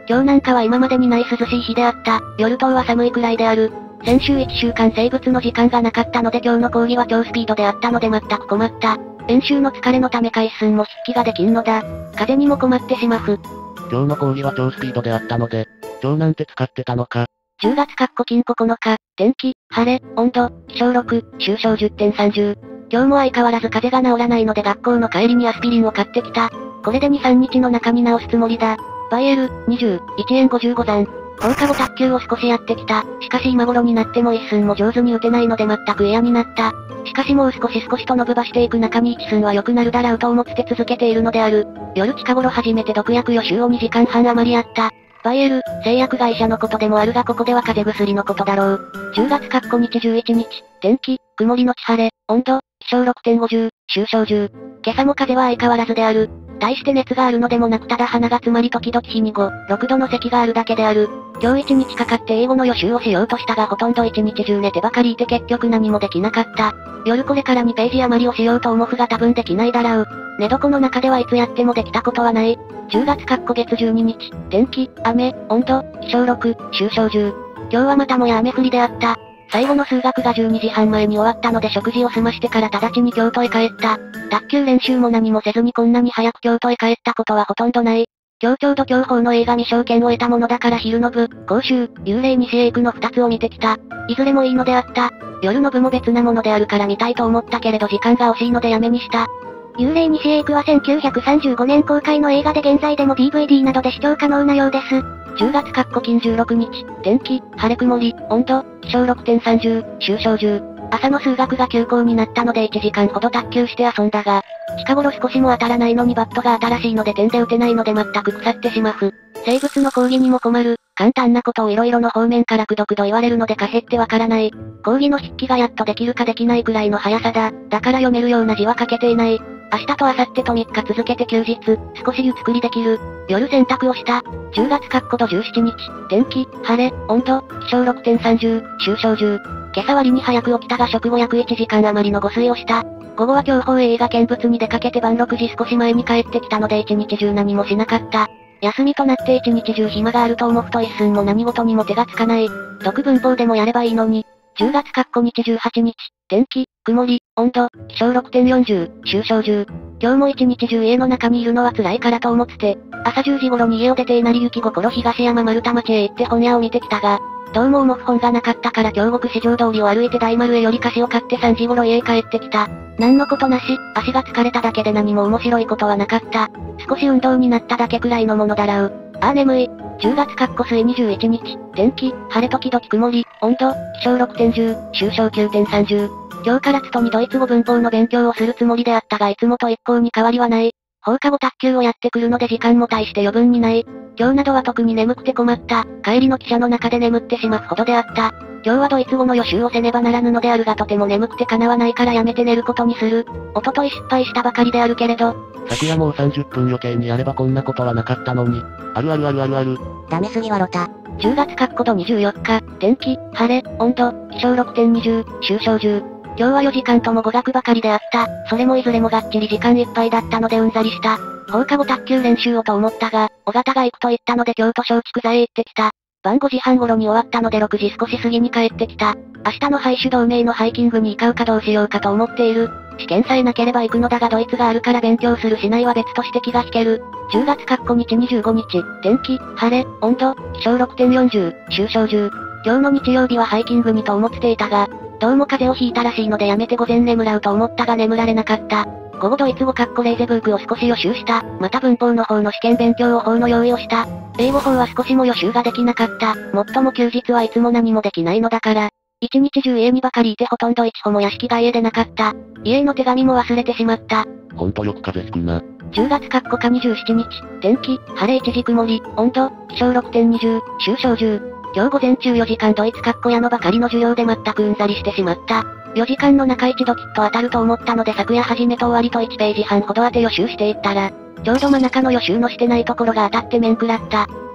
S2: 今日なんかは今までにない涼しい日であった。夜等は寒いくらいである。先週いっしゅうかん生物の時間がなかったので今日の講義は超スピードであったので全く困った。演習の疲れのため回数も筆記ができんのだ。風にも困ってしまう。
S3: 今日の講義は超スピードであったので、今日なんて使ってたのか。
S2: じゅうがつかっこ金ここのか、天気、晴れ、温度、気象ろく、終章じゅってんさんじゅう。今日も相変わらず風邪が治らないので学校の帰りにアスピリンを買ってきた。これでに、さんにちの中に治すつもりだ。バイエル、にじゅう、いちえんごじゅうござん。放課後卓球を少しやってきた。しかし今頃になっても一寸も上手に打てないので全く嫌になった。しかしもう少し少しと伸ばしていく中に一寸は良くなるだろうと思って続けているのである。夜近頃初めて毒薬予習をにじかんはん余りあった。バイエル、製薬会社のことでもあるがここでは風邪薬のことだろう。じゅうがつかっこ日じゅういちにち、天気、曇りのち晴れ、温度、気象 ろくてんごじゅう、終章じゅう。今朝も風は相変わらずである。大して熱があるのでもなくただ鼻が詰まり時々日にご、ろくどの咳があるだけである。今日一日かかって英語の予習をしようとしたがほとんど一日中寝てばかりいて結局何もできなかった。夜これからにページ余りをしようと思うが多分できないだろう。寝床の中ではいつやってもできたことはない。じゅうがつかっこ月じゅうににち、天気、雨、温度、気象ろく、終章じゅう。今日はまたもや雨降りであった。最後の数学がじゅうにじはんまえに終わったので食事を済ましてから直ちに京都へ帰った。卓球練習も何もせずにこんなに早く京都へ帰ったことはほとんどない。今日ちょうど享保の映画未償券を得たものだから昼の部、講習、幽霊西へ行くのふたつを見てきた。いずれもいいのであった。夜の部も別なものであるから見たいと思ったけれど時間が惜しいのでやめにした。
S1: 幽霊西へ行くはせんきゅうひゃくさんじゅうごねん公開の映画で現在でも ディーブイディー などで視聴可能なようです。
S2: じゅうがつかっこ金じゅうろくにち、天気、晴れ曇り、温度、気象 ろくてんさんじゅう、終章じゅう。朝の数学が休校になったのでいちじかんほど卓球して遊んだが、近頃少しも当たらないのにバットが新しいので点で打てないので全く腐ってしまう。生物の講義にも困る。簡単なことを色々の方面からくどくど言われるのでかへってわからない。講義の筆記がやっとできるかできないくらいの速さだ。だから読めるような字は書けていない。明日と明後日とみっか続けて休日、少しゆっくりできる。夜洗濯をした。じゅうがつかっこじゅうしちにち、天気、晴れ、温度、気象 ろくてんさんじゅう、終章じゅう。今朝割に早く起きたが食後約いちじかん余りの午睡をした。午後は享保へ映画見物に出かけて晩ろくじ少し前に帰ってきたので一日中何もしなかった。休みとなって一日中暇があると思うと一寸も何事にも手がつかない。読文法でもやればいいのに。じゅうがつかっこ日じゅうはちにち、天気、曇り、温度、気象 ろくてんよんじゅう、終章じゅう。今日も一日中家の中にいるのは辛いからと思って、朝じゅうじ頃に家を出て稲荷行心東山丸太町へ行って本屋を見てきたが、どうも重く本がなかったから京極市場通りを歩いて大丸へ寄り菓子を買ってさんじ頃家へ帰ってきた。なんのことなし、足が疲れただけで何も面白いことはなかった。少し運動になっただけくらいのものだろう。ああ眠い。じゅうがつかっこ水にじゅういちにち、天気、晴れ時々曇り、温度、気象 ろくてんじゅう、終章 きゅうてんさんじゅう。今日からつとにドイツ語文法の勉強をするつもりであったがいつもと一向に変わりはない。放課後卓球をやってくるので時間も大して余分にない。今日などは特に眠くて困った。帰りの汽車の中で眠ってしまうほどであった。今日はドイツ語の予習をせねばならぬのであるがとても眠くて叶わないからやめて寝ることにする。おととい失敗したばかりであるけれど。
S3: 昨夜もうさんじゅっぷん余計にやればこんなことはなかったのに。あるあるあるあるある。
S4: ダメすぎわろた。
S2: じゅうがつかっこにじゅうよっか、天気、晴れ、温度、気象 ろくてんにじゅう、終章じゅう。今日はよじかんとも語学ばかりであった。それもいずれもがっちり時間いっぱいだったのでうんざりした。放課後卓球練習をと思ったが、尾形が行くと言ったので京都松竹座へ行ってきた。晩ごじはん頃に終わったのでろくじ少し過ぎに帰ってきた。明日の廃酒同盟のハイキングに行かうかどうしようかと思っている。試験さえなければ行くのだがドイツがあるから勉強するしないは別として気が引ける。じゅうがつかっこ日にじゅうごにち、天気、晴れ、温度、気象 ろくてんよんじゅう、終章じゅう。今日の日曜日はハイキングにと思っていたが、どうも風邪をひいたらしいのでやめて午前眠らうと思ったが眠られなかった。午後ドイツ語カッコレーゼブークを少し予習した。また文法の方の試験勉強を法の用意をした。英語法は少しも予習ができなかった。もっとも休日はいつも何もできないのだから。一日中家にばかりいてほとんど一歩も屋敷が家でなかった。家への手紙も忘れてしまった。
S3: ほんとよく風邪ひくな。
S2: じゅうがつかっこかにじゅうしちにち、天気、晴れ一時曇り、温度、気象 ろくてんにじゅう、終章じゅう。今日午前中よじかんドイツかっこ屋のばかりの授業で全くうんざりしてしまった。よじかんの中一度きっと当たると思ったので昨夜初めと終わりといちページはんほど当て予習していったら、ちょうど真中の予習のしてないところが当たって面食らった。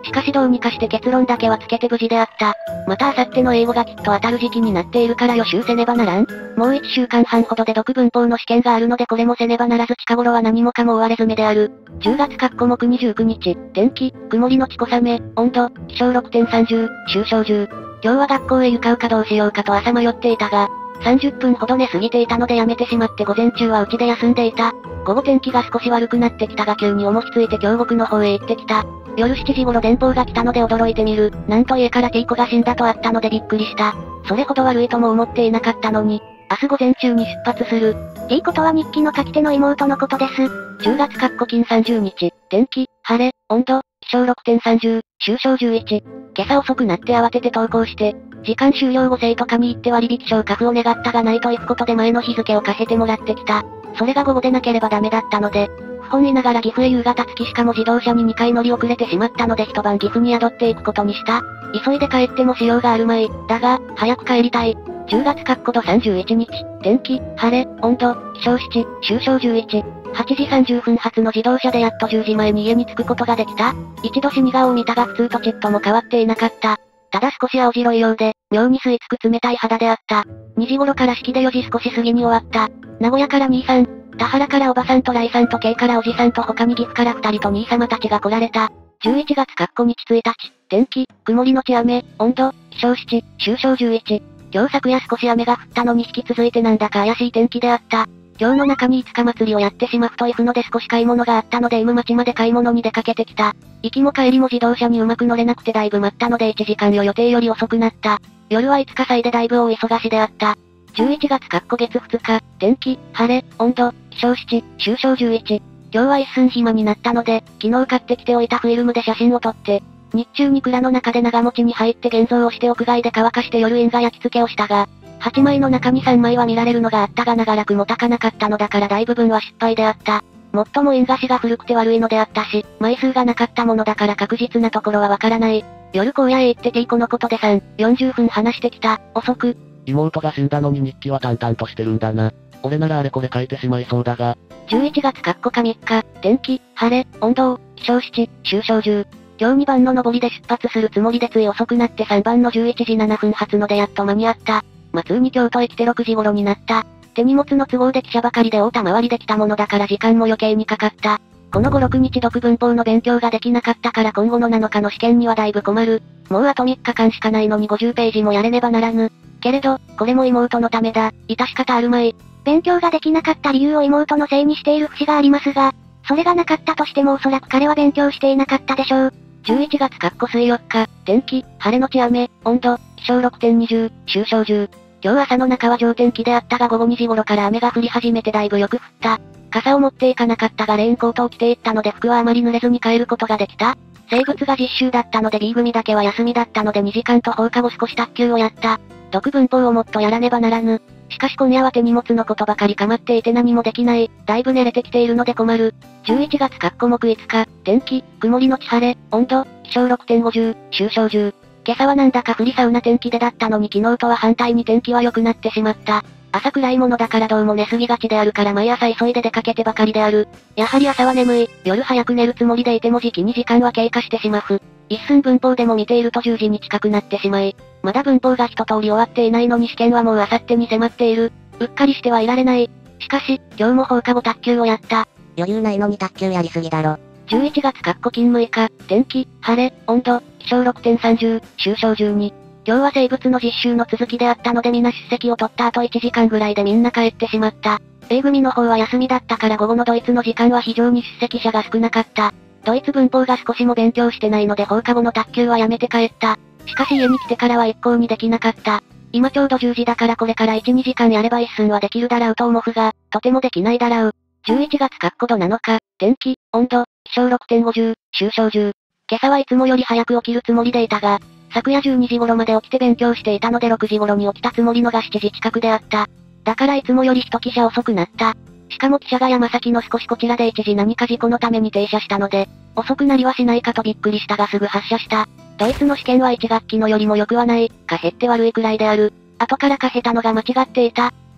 S2: しかしどうにかして結論だけはつけて無事であった。また明後日の英語がきっと当たる時期になっているから予習せねばならん。もういっしゅうかんはんほどで読文法の試験があるのでこれもせねばならず近頃は何もかも追われ詰めである。じゅうがつ括弧目にじゅうくにち、天気、曇りのち小雨、温度、気象 ろくてんさんじゅう、就床中。今日は学校へ向かうかどうしようかと朝迷っていたが、さんじゅっぷんほど寝すぎていたのでやめてしまって午前中は家で休んでいた。午後天気が少し悪くなってきたが急に重しついて京極の方へ行ってきた。夜しちじ頃電報が来たので驚いてみる。なんと家からティーコが死んだとあったのでびっくりした。それほど悪いとも思っていなかったのに、明日午前中に出発する。
S1: ティーコとは日記の書き手の妹のことです。
S2: じゅうがつ括弧金さんじゅうにち、天気、晴れ、温度、気象 ろくてんさんじゅう、就床じゅういち。今朝遅くなって慌てて登校して、時間終了後生徒課に行って割引証過付を願ったがないと行くことで前の日付を貸せてもらってきた。それが午後でなければダメだったので、不本意ながら岐阜へ夕方着きしかも自動車ににかい乗り遅れてしまったので一晩岐阜に宿っていくことにした。急いで帰ってもしようがあるまい。だが、早く帰りたい。じゅうがつ括弧度さんじゅういちにち、天気、晴れ、温度、気象しち、就床じゅういち。はちじさんじゅっぷん発の自動車でやっとじゅうじまえに家に着くことができた。一度死に顔を見たが普通とちっとも変わっていなかった。ただ少し青白いようで、妙に吸い付く冷たい肌であった。にじ頃から式でよじ少し過ぎに終わった。名古屋から兄さん、田原からおばさんと来さんと京からおじさんと他に岐阜から二人と兄様たちが来られた。じゅういちがつ括弧日ついたち、天気、曇りのち雨、温度、気象しち、就床じゅういち。今日昨夜少し雨が降ったのに引き続いてなんだか怪しい天気であった。今日の中にいつか祭りをやってしまうと F ので少し買い物があったので M 町まで買い物に出かけてきた。行きも帰りも自動車にうまく乗れなくてだいぶ待ったのでいちじかんよ予定より遅くなった。夜はいつか祭でだいぶ大忙しであった。じゅういちがつ括弧月ふつか、天気、晴れ、温度、気象しち、就床じゅういち。今日は一寸暇になったので、昨日買ってきておいたフィルムで写真を撮って、日中に蔵の中で長持ちに入って現像をして屋外で乾かして夜印画焼き付けをしたが、はちまいの中にさんまいは見られるのがあったが長らくもたかなかったのだから大部分は失敗であった。もっとも印画紙が古くて悪いのであったし、枚数がなかったものだから確実なところはわからない。夜荒野へ行ってティーコのことでさん、よんじゅっぷん話してきた。遅く。
S3: 妹が死んだのに日記は淡々としてるんだな。俺ならあれこれ書いてしまいそうだが。
S2: じゅういちがつ括弧かみっか、天気、晴れ、温度、気象しち、就床じゅう。今日にばんの上りで出発するつもりでつい遅くなってさんばんのじゅういちじななふん発のでやっと間に合った。まあ、通に京都へ来てろくじ頃になった。手荷物の都合で汽車ばかりで大田回りできたものだから時間も余計にかかった。このごろくにち読文法の勉強ができなかったから今後のなのかの試験にはだいぶ困る。もうあとみっかかんしかないのにごじゅうページもやれねばならぬ。けれど、これも妹のためだ。致し方あるまい。
S1: 勉強ができなかった理由を妹のせいにしている節がありますが、それがなかったとしてもおそらく彼は勉強していなかったでしょう。
S2: じゅういちがつ括弧水よっか、天気、晴れのち雨、温度、気象 ろくてんにじゅう、就床じゅう。今日朝の中は上天気であったが午後にじ頃から雨が降り始めてだいぶよく降った。傘を持っていかなかったがレインコートを着ていったので服はあまり濡れずに帰ることができた。生物が実習だったので B 組だけは休みだったのでにじかんと放課後少し卓球をやった。読文法をもっとやらねばならぬ。しかし今夜は手荷物のことばかり構っていて何もできない。だいぶ寝れてきているので困る。じゅういちがつ括弧目いつか、天気、曇りのち晴れ、温度、気象 ろくてんごじゅう、就床じゅう。今朝はなんだか降りサウナ天気でだったのに昨日とは反対に天気は良くなってしまった。朝暗いものだからどうも寝すぎがちであるから毎朝急いで出かけてばかりである。やはり朝は眠い。夜早く寝るつもりでいても時期に時間は経過してしまう。一寸文法でも見ているとじゅうじに近くなってしまい、まだ文法が一通り終わっていないのに試験はもう明後日に迫っている。うっかりしてはいられない。しかし、今日も放課後卓球をやった。
S4: 余裕ないのに卓球やりすぎだろ。
S2: じゅういちがつ括弧金むいか、天気、晴れ、温度、気象 ろくてんさんじゅう、就床じゅうに。今日は生物の実習の続きであったので皆出席を取った後いちじかんぐらいでみんな帰ってしまった。A 組の方は休みだったから午後のドイツの時間は非常に出席者が少なかった。ドイツ文法が少しも勉強してないので放課後の卓球はやめて帰った。しかし家に来てからは一向にできなかった。今ちょうどじゅうじだからこれからいち、にじかんやれば一寸はできるだろうと思うが、とてもできないだろう。じゅういちがつ括弧度なのか、天気、温度、気象 ろくてんごじゅう、就床じゅう。今朝はいつもより早く起きるつもりでいたが、昨夜じゅうにじ頃まで起きて勉強していたのでろくじ頃に起きたつもりのがしちじ近くであった。だからいつもより一汽車遅くなった。しかも汽車が山崎の少しこちらで一時何か事故のために停車したので、遅くなりはしないかとびっくりしたがすぐ発車した。ドイツの試験はいち学期のよりも良くはない、か減って悪いくらいである。後からか下手のが間違っていた。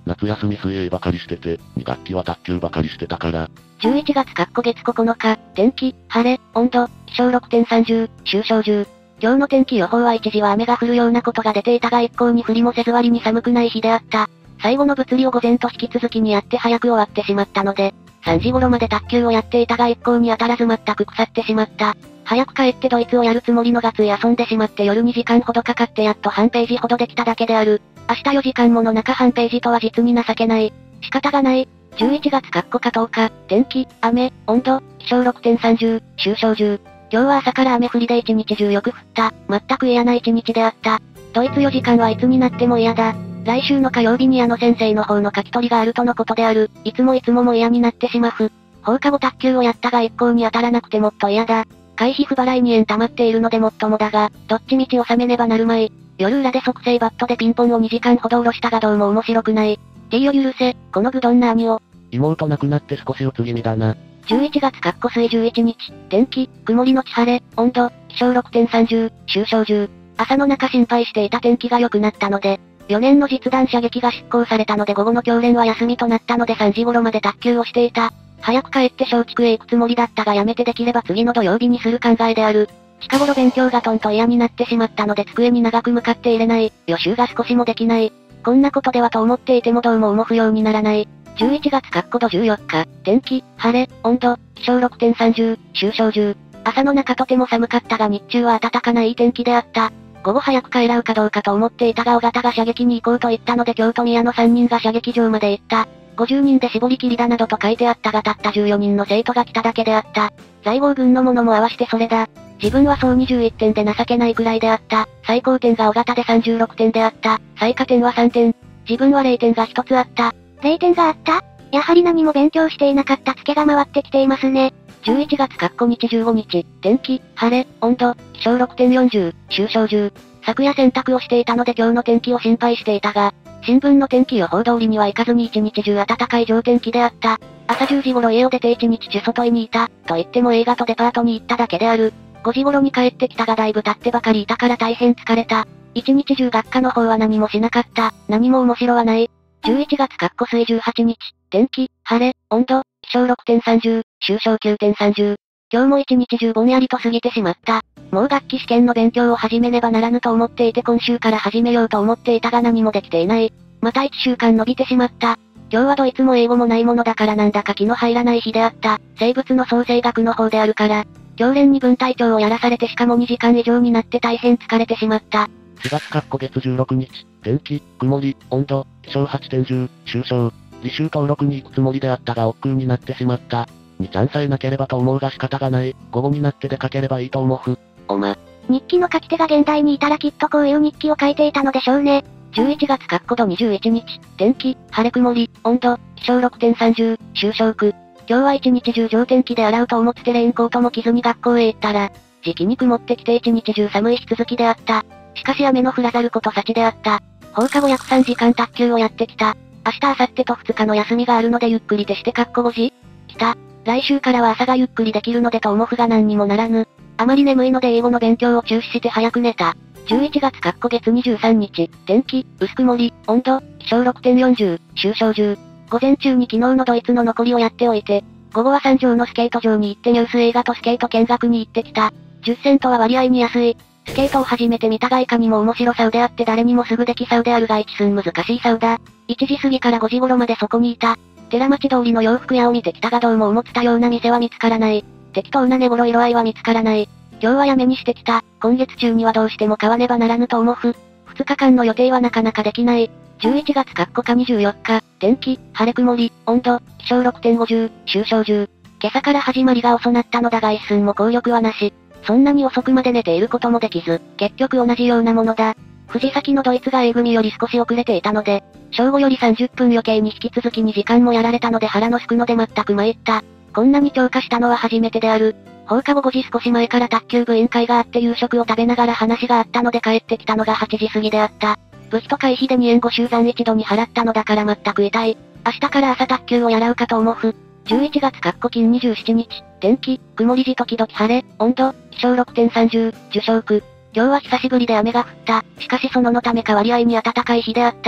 S3: 夏休み水泳ばかりしてて、に学期は卓球ばかりしてたから。
S2: じゅういちがつかっこげつここのか、天気、晴れ、温度、気象ろくてんさんじゅう、終章じゅう。今日の天気予報は一時は雨が降るようなことが出ていたが一向に降りもせず割に寒くない日であった。最後の物理を午前と引き続きにやって早く終わってしまったので、さんじ頃まで卓球をやっていたが一向に当たらず全く腐ってしまった。早く帰ってドイツをやるつもりのがつい遊んでしまって夜にじかんほどかかってやっと半ページほどできただけである。明日よじかんもの中半ページとは実に情けない。仕方がない。じゅういちがつかっこかとおか、天気、雨、温度、気象ろくてんさんじゅう、終章じゅう。今日は朝から雨降りで一日中よく降った。全く嫌な一日であった。ドイツよじかんはいつになっても嫌だ。来週の火曜日にあの先生の方の書き取りがあるとのことである。いつもいつもも嫌になってしまう。放課後卓球をやったが一向に当たらなくてもっと嫌だ。会費不払いに円溜まっているのでもっともだが、どっちみち収めねばなるまい。夜裏で即成バットでピンポンをにじかんほど下ろしたがどうも面白くない。T を許せ、この愚鈍な兄を。
S3: 妹亡くなって少しうつ気味だな。
S2: じゅういちがつかっこ水じゅういちにち、天気、曇りのち晴れ、温度、気象ろくてんさんじゅう、終章じゅう。朝の中心配していた天気が良くなったので、よねんの実弾射撃が執行されたので午後の教練は休みとなったのでさんじ頃まで卓球をしていた。早く帰って松竹へ行くつもりだったがやめてできれば次の土曜日にする考えである。近頃勉強がとんと嫌になってしまったので机に長く向かっていれない。予習が少しもできない。こんなことではと思っていてもどうも思うようにならない。じゅういちがつかっこどじゅうよっか、天気、晴れ、温度、気象ろくてんさんじゅう、終章じゅう。朝の中とても寒かったが日中は暖かないい天気であった。午後早く帰らうかどうかと思っていたが尾形が射撃に行こうと言ったので京都宮のさんにんが射撃場まで行った。ごじゅうにんで絞り切りだなどと書いてあったがたったじゅうよにんの生徒が来ただけであった。在郷軍のものも合わせてそれだ。自分はそうにじゅういってんで情けないくらいであった。最高点が尾形でさんじゅうろくてんであった。最下点はさんてん。自分はれいてんがひとつあった。
S1: れいてんがあった？やはり何も勉強していなかったツケが回ってきていますね。
S2: じゅういちがつかっこ日じゅうごにち、天気、晴れ、温度、気象ろくてんよんじゅう、終章じゅう。昨夜洗濯をしていたので今日の天気を心配していたが、新聞の天気予報通りにはいかずに一日中暖かい上天気であった。朝じゅうじ頃家を出て一日中外にいた、と言っても映画とデパートに行っただけである。ごじ頃に帰ってきたがだいぶ経ってばかりいたから大変疲れた。一日中学科の方は何もしなかった。何も面白はない。じゅういちがつかっこ水じゅうはちにち、天気、晴れ、温度、気象ろくてんさんじゅう、終章きゅうてんさんじゅう。今日も一日中ぼんやりと過ぎてしまった。もう学期試験の勉強を始めねばならぬと思っていて今週から始めようと思っていたが何もできていない。またいっしゅうかん伸びてしまった。今日はドイツも英語もないものだからなんだか気の入らない日であった。生物の創生学の方であるから。教練に分隊長をやらされてしかもにじかん以上になって大変疲れてしまった。
S3: しがつかっこ月じゅうろくにち、天気、曇り、温度、気象 はちてんじゅう、終章。履修登録に行くつもりであったが億劫になってしまった。にちゃんさえなければと思うが仕方がない。午後になって出かければいいと思う。
S2: おま。
S1: 日記の書き手が現代にいたらきっとこういう日記を書いていたのでしょうね。
S2: じゅういちがつかっこどにじゅういちにち、天気、晴れ曇り、温度、気象ろくてんさんじゅう、終章く。今日は一日中上天気で洗うと思ってレインコートも着ずに学校へ行ったら、時期に曇ってきて一日中寒い日続きであった。しかし雨の降らざること幸であった。放課後約さんじかん卓球をやってきた。明日明後日とふつかの休みがあるのでゆっくりでしてかっこごじ。来た。来週からは朝がゆっくりできるのでと思うが何にもならぬ。あまり眠いので英語の勉強を中止して早く寝た。じゅういちがつかっこ月にじゅうさんにち、天気、薄曇り、温度、気象ろくてんよんじゅう、終章じゅう。午前中に昨日のドイツの残りをやっておいて、午後は山上のスケート場に行ってニュース映画とスケート見学に行ってきた。じゅっセントは割合に安い。スケートを始めてみたがいかにも面白さうであって誰にもすぐできさうであるが一寸難しいさうだ。いちじ過ぎからごじ頃までそこにいた。寺町通りの洋服屋を見てきたがどうも思ってたような店は見つからない。適当な寝頃色合いは見つからない。今日はやめにしてきた。今月中にはどうしても買わねばならぬと思う。ふつかかんの予定はなかなかできない。じゅういちがつかっこかにじゅうよっか、天気、晴れ曇り、温度、気象 ろくてんごじゅう、終章じゅう。今朝から始まりが遅なったのだが一寸も効力はなし。そんなに遅くまで寝ていることもできず、結局同じようなものだ。藤崎のドイツが A 組より少し遅れていたので、正午よりさんじゅっぷん余計に引き続きにじかんもやられたので腹のすくので全く参った。こんなに超過したのは初めてである。放課後ごじ少し前から卓球部委員会があって夕食を食べながら話があったので帰ってきたのがはちじ過ぎであった。部費と会費でにえんご週残一度に払ったのだから全く痛い。明日から朝卓球をやらうかと思う。じゅういちがつかっこ金にじゅうしちにち、天気、曇り時時々晴れ、温度、気象 ろくてんさんじゅう、受賞区。今日は久しぶりで雨が降った。しかしそののためか割合に暖かい日であった。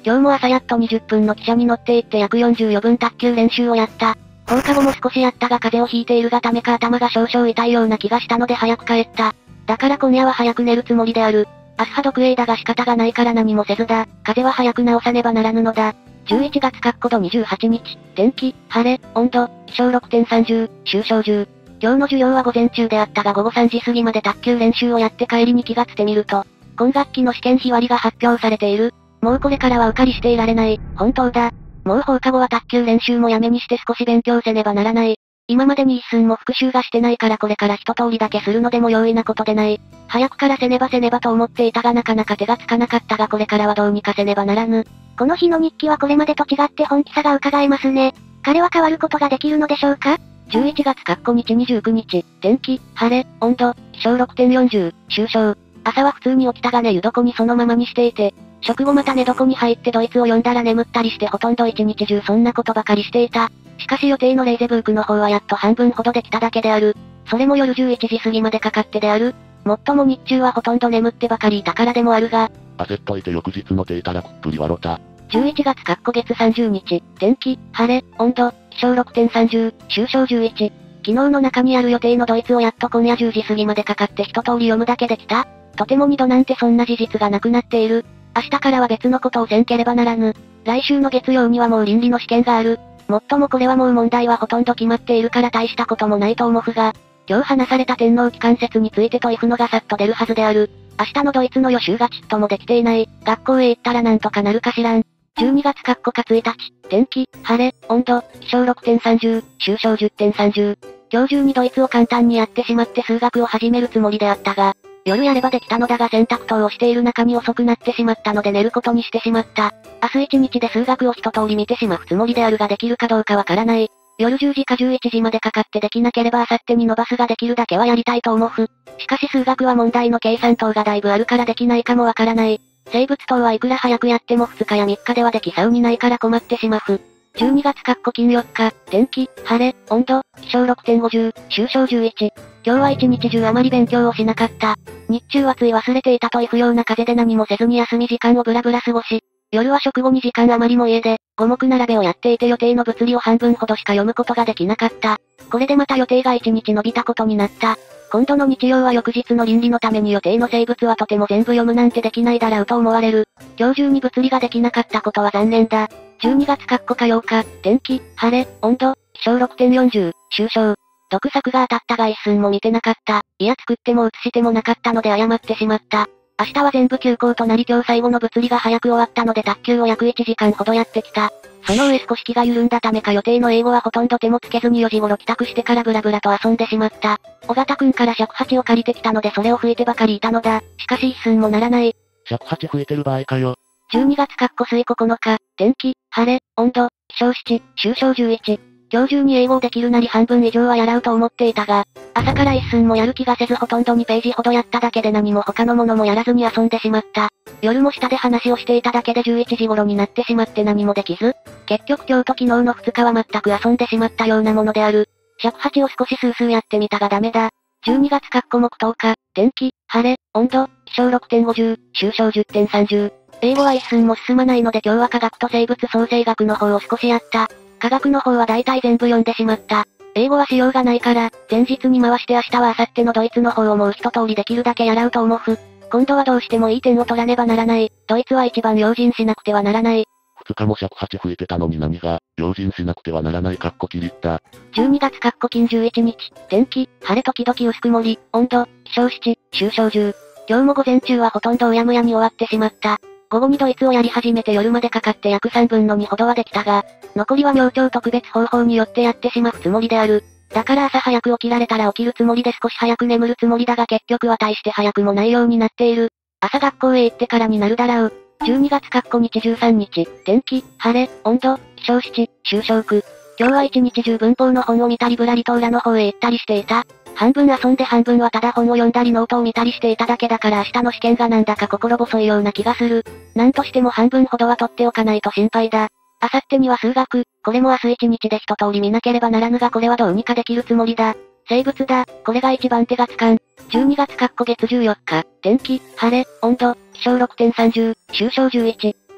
S2: 今日も朝やっとにじゅっぷんの汽車に乗って行って約よんじゅうよぶん卓球練習をやった。放課後も少しやったが風邪をひいているがためか頭が少々痛いような気がしたので早く帰った。だから今夜は早く寝るつもりである。明日読影だが仕方がないから何もせずだ。風邪は早く治さねばならぬのだ。じゅういちがつかっこどにじゅうはちにち、天気、晴れ、温度、気象 ろくてんさんじゅう、終章じゅう。今日の授業は午前中であったが午後さんじ過ぎまで卓球練習をやって帰りに気がつてみると、今学期の試験日割りが発表されている。もうこれからは受かりしていられない。本当だ。もう放課後は卓球練習もやめにして少し勉強せねばならない。今までに一寸も復習がしてないからこれから一通りだけするのでも容易なことでない。早くからせねばせねばと思っていたがなかなか手がつかなかったがこれからはどうにかせねばならぬ。
S1: この日の日記はこれまでと違って本気さが伺えますね。彼は変わることができるのでしょうか？
S2: じゅういちがつかっこ日にじゅうくにち、天気、晴れ、温度、気象 ろくてんよんじゅう、終章。朝は普通に起きたが寝湯床にそのままにしていて、食後また寝床に入ってドイツを読んだら眠ったりしてほとんど一日中そんなことばかりしていた。しかし予定のレイゼブークの方はやっと半分ほどできただけである。それも夜じゅういちじ過ぎまでかかってである。もっとも日中はほとんど眠ってばかりいたからでもあるが。
S3: 焦っといて翌日のデータらくっぷり笑た。
S2: じゅういちがつかっこ月さんじゅうにち、天気、晴れ、温度、気象 ろくてんさんじゅう、終章じゅういち。昨日の中にある予定のドイツをやっと今夜じゅうじ過ぎまでかかって一通り読むだけできた。とてもにどなんてそんな事実がなくなっている。明日からは別のことをせんければならぬ。来週の月曜にはもう倫理の試験がある。もっともこれはもう問題はほとんど決まっているから大したこともないと思うが、今日話された天皇機関説についてと F のがさっと出るはずである。明日のドイツの予習がちっともできていない。学校へ行ったらなんとかなるかしらん。じゅうにがつかっこかついたち、天気、晴れ、温度、気象 ろくてんさんじゅう、終章 じゅってんさんじゅう。今日中にドイツを簡単にやってしまって数学を始めるつもりであったが、夜やればできたのだが洗濯等をしている中に遅くなってしまったので寝ることにしてしまった。明日一日で数学を一通り見てしまうつもりであるができるかどうかわからない。夜じゅうじかじゅういちじまでかかってできなければ明後日に伸ばすができるだけはやりたいと思う。しかし数学は問題の計算等がだいぶあるからできないかもわからない。生物等はいくら早くやってもふつかやみっかではできそうにないから困ってしまう。じゅうにがつかっこ金よっか、天気、晴れ、温度、気象 ろくてんごじゅう、終章じゅういち。今日は一日中あまり勉強をしなかった。日中はつい忘れていたという不要な風で何もせずに休み時間をブラブラ過ごし、夜は食後に時間あまりも家で、五目並べをやっていて予定の物理を半分ほどしか読むことができなかった。これでまた予定が一日伸びたことになった。今度の日曜は翌日の倫理のために予定の生物はとても全部読むなんてできないだろうと思われる。今日中に物理ができなかったことは残念だ。じゅうにがつかっこかようか、天気、晴れ、温度、気象 ろくてんよんじゅう、終章。読作が当たったが一寸も見てなかった。いや作っても写してもなかったので謝ってしまった。明日は全部休校となり今日最後の物理が早く終わったので卓球を約いちじかんほどやってきた。その上少し気が緩んだためか予定の英語はほとんど手もつけずによじ頃帰宅してからブラブラと遊んでしまった。尾形くんから尺八を借りてきたのでそれを吹いてばかりいたのだ。しかし一寸もならない。
S3: 尺八吹いてる場合かよ。
S2: じゅうにがつかっこ水ここのか、天気、晴れ、温度、気象しち、終章じゅういち。今日中に英語をできるなり半分以上はやらうと思っていたが、朝から一寸もやる気がせずほとんどにページほどやっただけで何も他のものもやらずに遊んでしまった。夜も下で話をしていただけでじゅういちじ頃になってしまって何もできず、結局今日と昨日のふつかは全く遊んでしまったようなものである。尺八を少しスースーやってみたがダメだ。じゅうにがつかっこ木とおか、天気、晴れ、温度、気象 ろくてんごじゅう、終章 じゅってんさんじゅう。英語は一寸も進まないので今日は科学と生物創生学の方を少しやった。科学の方は大体全部読んでしまった。英語はしようがないから、前日に回して明日は明後日のドイツの方をもう一通りできるだけやらうと思う。今度はどうしてもいい点を取らねばならない。ドイツは一番用心しなくてはならない。
S3: 二日も尺八吹いてたのに何が、用心しなくてはならないかっこ切りった。
S2: じゅうにがつかっこ金じゅういちにち、天気、晴れ時々薄曇り、温度、気象しち、終章じゅう。今日も午前中はほとんどうやむやに終わってしまった。午後にドイツをやり始めて夜までかかって約さんぶんのにほどはできたが、残りは明朝特別方法によってやってしまうつもりである。だから朝早く起きられたら起きるつもりで少し早く眠るつもりだが結局は大して早くもないようになっている。朝学校へ行ってからになるだろう。じゅうにがつかっこ日じゅうさんにち、天気、晴れ、温度、気象しち、終章く。今日は一日中文法の本を見たりぶらりと裏の方へ行ったりしていた。半分遊んで半分はただ本を読んだりノートを見たりしていただけだから明日の試験がなんだか心細いような気がする。なんとしても半分ほどは取っておかないと心配だ。明後日には数学、これも明日一日で一通り見なければならぬがこれはどうにかできるつもりだ。生物だ、これが一番手がつかん。じゅうにがつかっこ月じゅうよっか、天気、晴れ、温度、気象 ろくてんさんじゅう、終章じゅういち。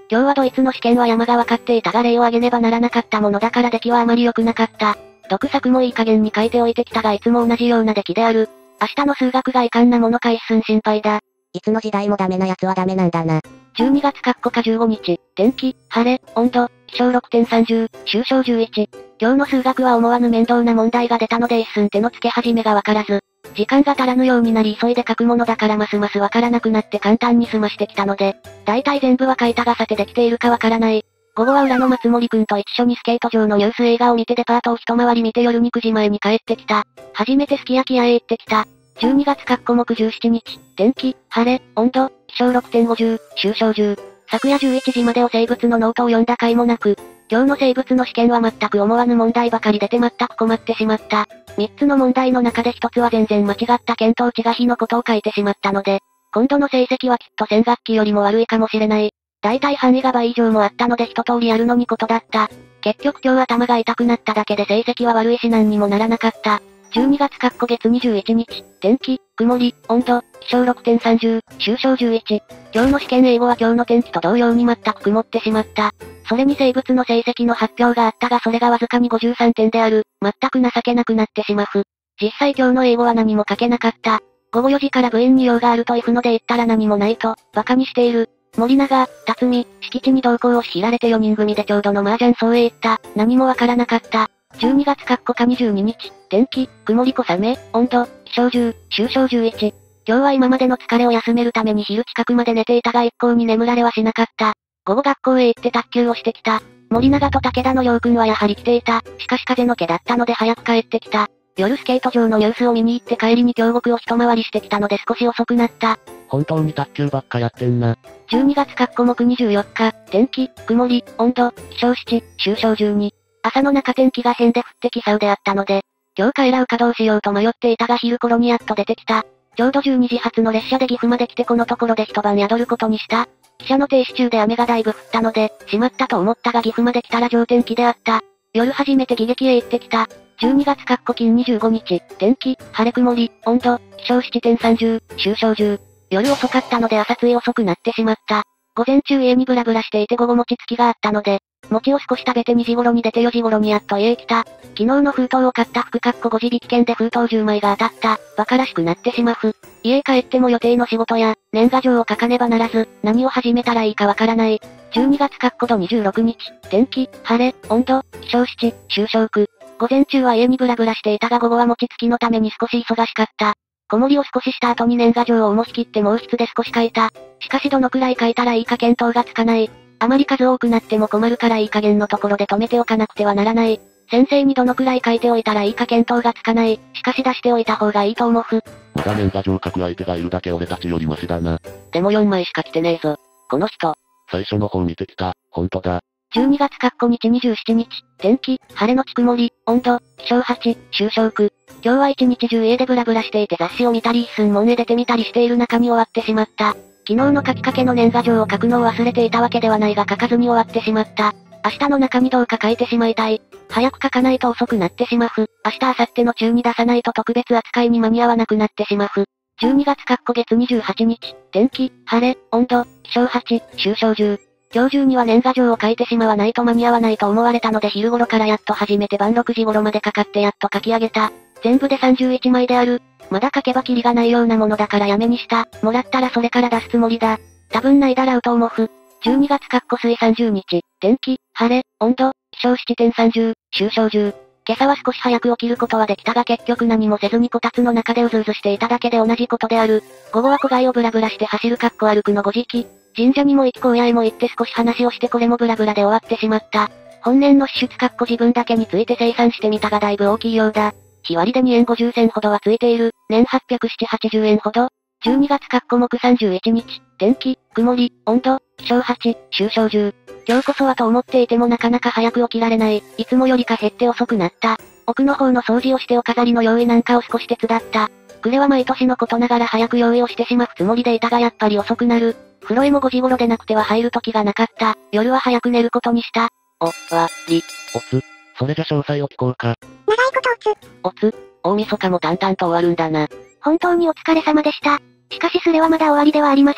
S1: 今日はドイツの試験は山がわかっていたが例を挙げねばならなかったものだから出来はあまり良くなかった。読作もいい加減に書いておいてきたがいつも同じような出来である。明日の数学がいかんなものか一寸心配だ。
S4: いつの時代もダメな奴はダメなんだな。
S1: じゅうにがつかっこかじゅうごにち、天気、晴れ、温度、気象 ろくてんさんじゅう、終章じゅういち。今日の数学は思わぬ面倒な問題が出たので一寸手の付け始めがわからず、時間が足らぬようになり急いで書くものだからますますわからなくなって簡単に済ましてきたので、だいたい全部は書いたがさてできているかわからない。午後は裏の松森くんと一緒にスケート場のニュース映画を見てデパートを一回り見て夜にくじまえに帰ってきた。初めてすき焼き屋へ行ってきた。じゅうにがつかっこ木じゅうしちにち、天気、晴れ、温度、気象 ろくてんごじゅう、終章じゅう。昨夜じゅういちじまでを生物のノートを読んだ甲斐もなく、今日の生物の試験は全く思わぬ問題ばかり出て全く困ってしまった。みっつの問題の中でひとつは全然間違った見当違比のことを書いてしまったので、今度の成績はきっと先学期よりも悪いかもしれない。大体範囲が倍以上もあったので一通りやるのにことだった。結局今日頭が痛くなっただけで成績は悪いし何にもならなかった。じゅうにがつかっこ月にじゅういちにち、天気、曇り、温度、気象 ろくてんさんじゅう、終章じゅういち。今日の試験英語は今日の天気と同様に全く曇ってしまった。それに生物の成績の発表があったがそれがわずかにごじゅうさんてんである。全く情けなくなってしまう。実際今日の英語は何も書けなかった。ごごよじから部員に用があるとイフので言ったら何もないと、馬鹿にしている。森永、辰巳、敷地に同行をしられてよにん組でちょうどの麻雀荘へ行った。何もわからなかった。じゅうにがつかっこかにじゅうににち、天気、曇り小雨、温度、気象じゅう、終章じゅういち。今日は今までの疲れを休めるために昼近くまで寝ていたが一向に眠られはしなかった。午後学校へ行って卓球をしてきた。森永と武田の陽君はやはり来ていた。しかし風の気だったので早く帰ってきた。夜スケート場のニュースを見に行って帰りに京極を一回りしてきたので少し遅くなった。
S3: 本当に卓球ばっかやってんな。
S1: じゅうにがつかっこ木にじゅうよっか、天気、曇り、温度、気象なな、終章じゅうに。朝の中天気が変で降ってきそうであったので、今日帰らうかどうしようと迷っていたが昼頃にやっと出てきた。ちょうどじゅうにじはつの列車で岐阜まで来てこのところで一晩宿ることにした。汽車の停止中で雨がだいぶ降ったので、しまったと思ったが岐阜まで来たら上天気であった。夜初めて喜劇へ行ってきた。じゅうにがつかっこ金にじゅうごにち、天気、晴れ曇り、温度、気象 ななてんさんじゅう、終章じゅう。夜遅かったので朝つい遅くなってしまった。午前中家にブラブラしていて午後餅つきがあったので、餅を少し食べてにじ頃に出てよじ頃にやっと家へ来た。昨日の封筒を買った福かっこごじ引き券で封筒じゅうまいが当たった。馬鹿らしくなってしまう。家へ帰っても予定の仕事や、年賀状を書かねばならず、何を始めたらいいかわからない。じゅうにがつかっこどにじゅうろくにち、天気、晴れ、温度、気象なな、終章く。午前中は家にブラブラしていたが午後は餅つきのために少し忙しかった。子守を少しした後に年賀状を重し切って毛筆で少し書いた。しかしどのくらい書いたらいいか見当がつかない。あまり数多くなっても困るからいい加減のところで止めておかなくてはならない。先生にどのくらい書いておいたらいいか見当がつかない。しかし出しておいた方がいいと思う。
S3: まだ年賀状書く相手がいるだけ俺たちよりマシだな。
S2: でもよんまいしか来てねえぞ。この人。
S3: 最初の方見てきた。ほんとだ。
S1: じゅうにがつかっこ日にじゅうしちにち、天気、晴れのち曇り、温度、気象はち、終章く。今日は一日中家でブラブラしていて雑誌を見たり一寸門へ出てみたりしている中に終わってしまった。昨日の書きかけの年賀状を書くのを忘れていたわけではないが書かずに終わってしまった。明日の中にどうか書いてしまいたい。早く書かないと遅くなってしまう。明日明後日の中に出さないと特別扱いに間に合わなくなってしまう。じゅうにがつかっこ月にじゅうはちにち、天気、晴れ、温度、気象はち、終章じゅう。今日中には年賀状を書いてしまわないと間に合わないと思われたので昼頃からやっと始めて晩ろくじ頃までかかってやっと書き上げた。全部でさんじゅういちまいである。まだ書けばキリがないようなものだからやめにした。もらったらそれから出すつもりだ。多分ないだろうと思う。じゅうにがつかっこ水さんじゅうにち、天気、晴れ、温度、気象 ななてんさんじゅう、終章じゅう。今朝は少し早く起きることはできたが結局何もせずにこたつの中でうずうずしていただけで同じことである。午後は戸外をブラブラして走るかっこ歩くのご時期。神社にも行き荒野へも行って少し話をしてこれもブラブラで終わってしまった。本年の支出かっこ自分だけについて精算してみたがだいぶ大きいようだ。日割りでにえんごじゅうせんほどはついている。年はっぴゃくななじゅう、はちじゅうえんほど。じゅうにがつかっこ木さんじゅういちにち、天気、曇り、温度、気象はち、終章じゅう。今日こそはと思っていてもなかなか早く起きられない。いつもよりか減って遅くなった。奥の方の掃除をしてお飾りの用意なんかを少し手伝った。暮れは毎年のことながら早く用意をしてしまうつもりでいたがやっぱり遅くなる。風呂へもごじ頃でなくては入る時がなかった。夜は早く寝ることにした。
S2: お、わ、り。
S3: おつ。それじゃ詳細を聞こうか。
S1: 長いこと
S2: おつ。大晦日も淡々と終わるんだな。
S1: 本当にお疲れ様でした。しかしそれはまだ終わりではありません。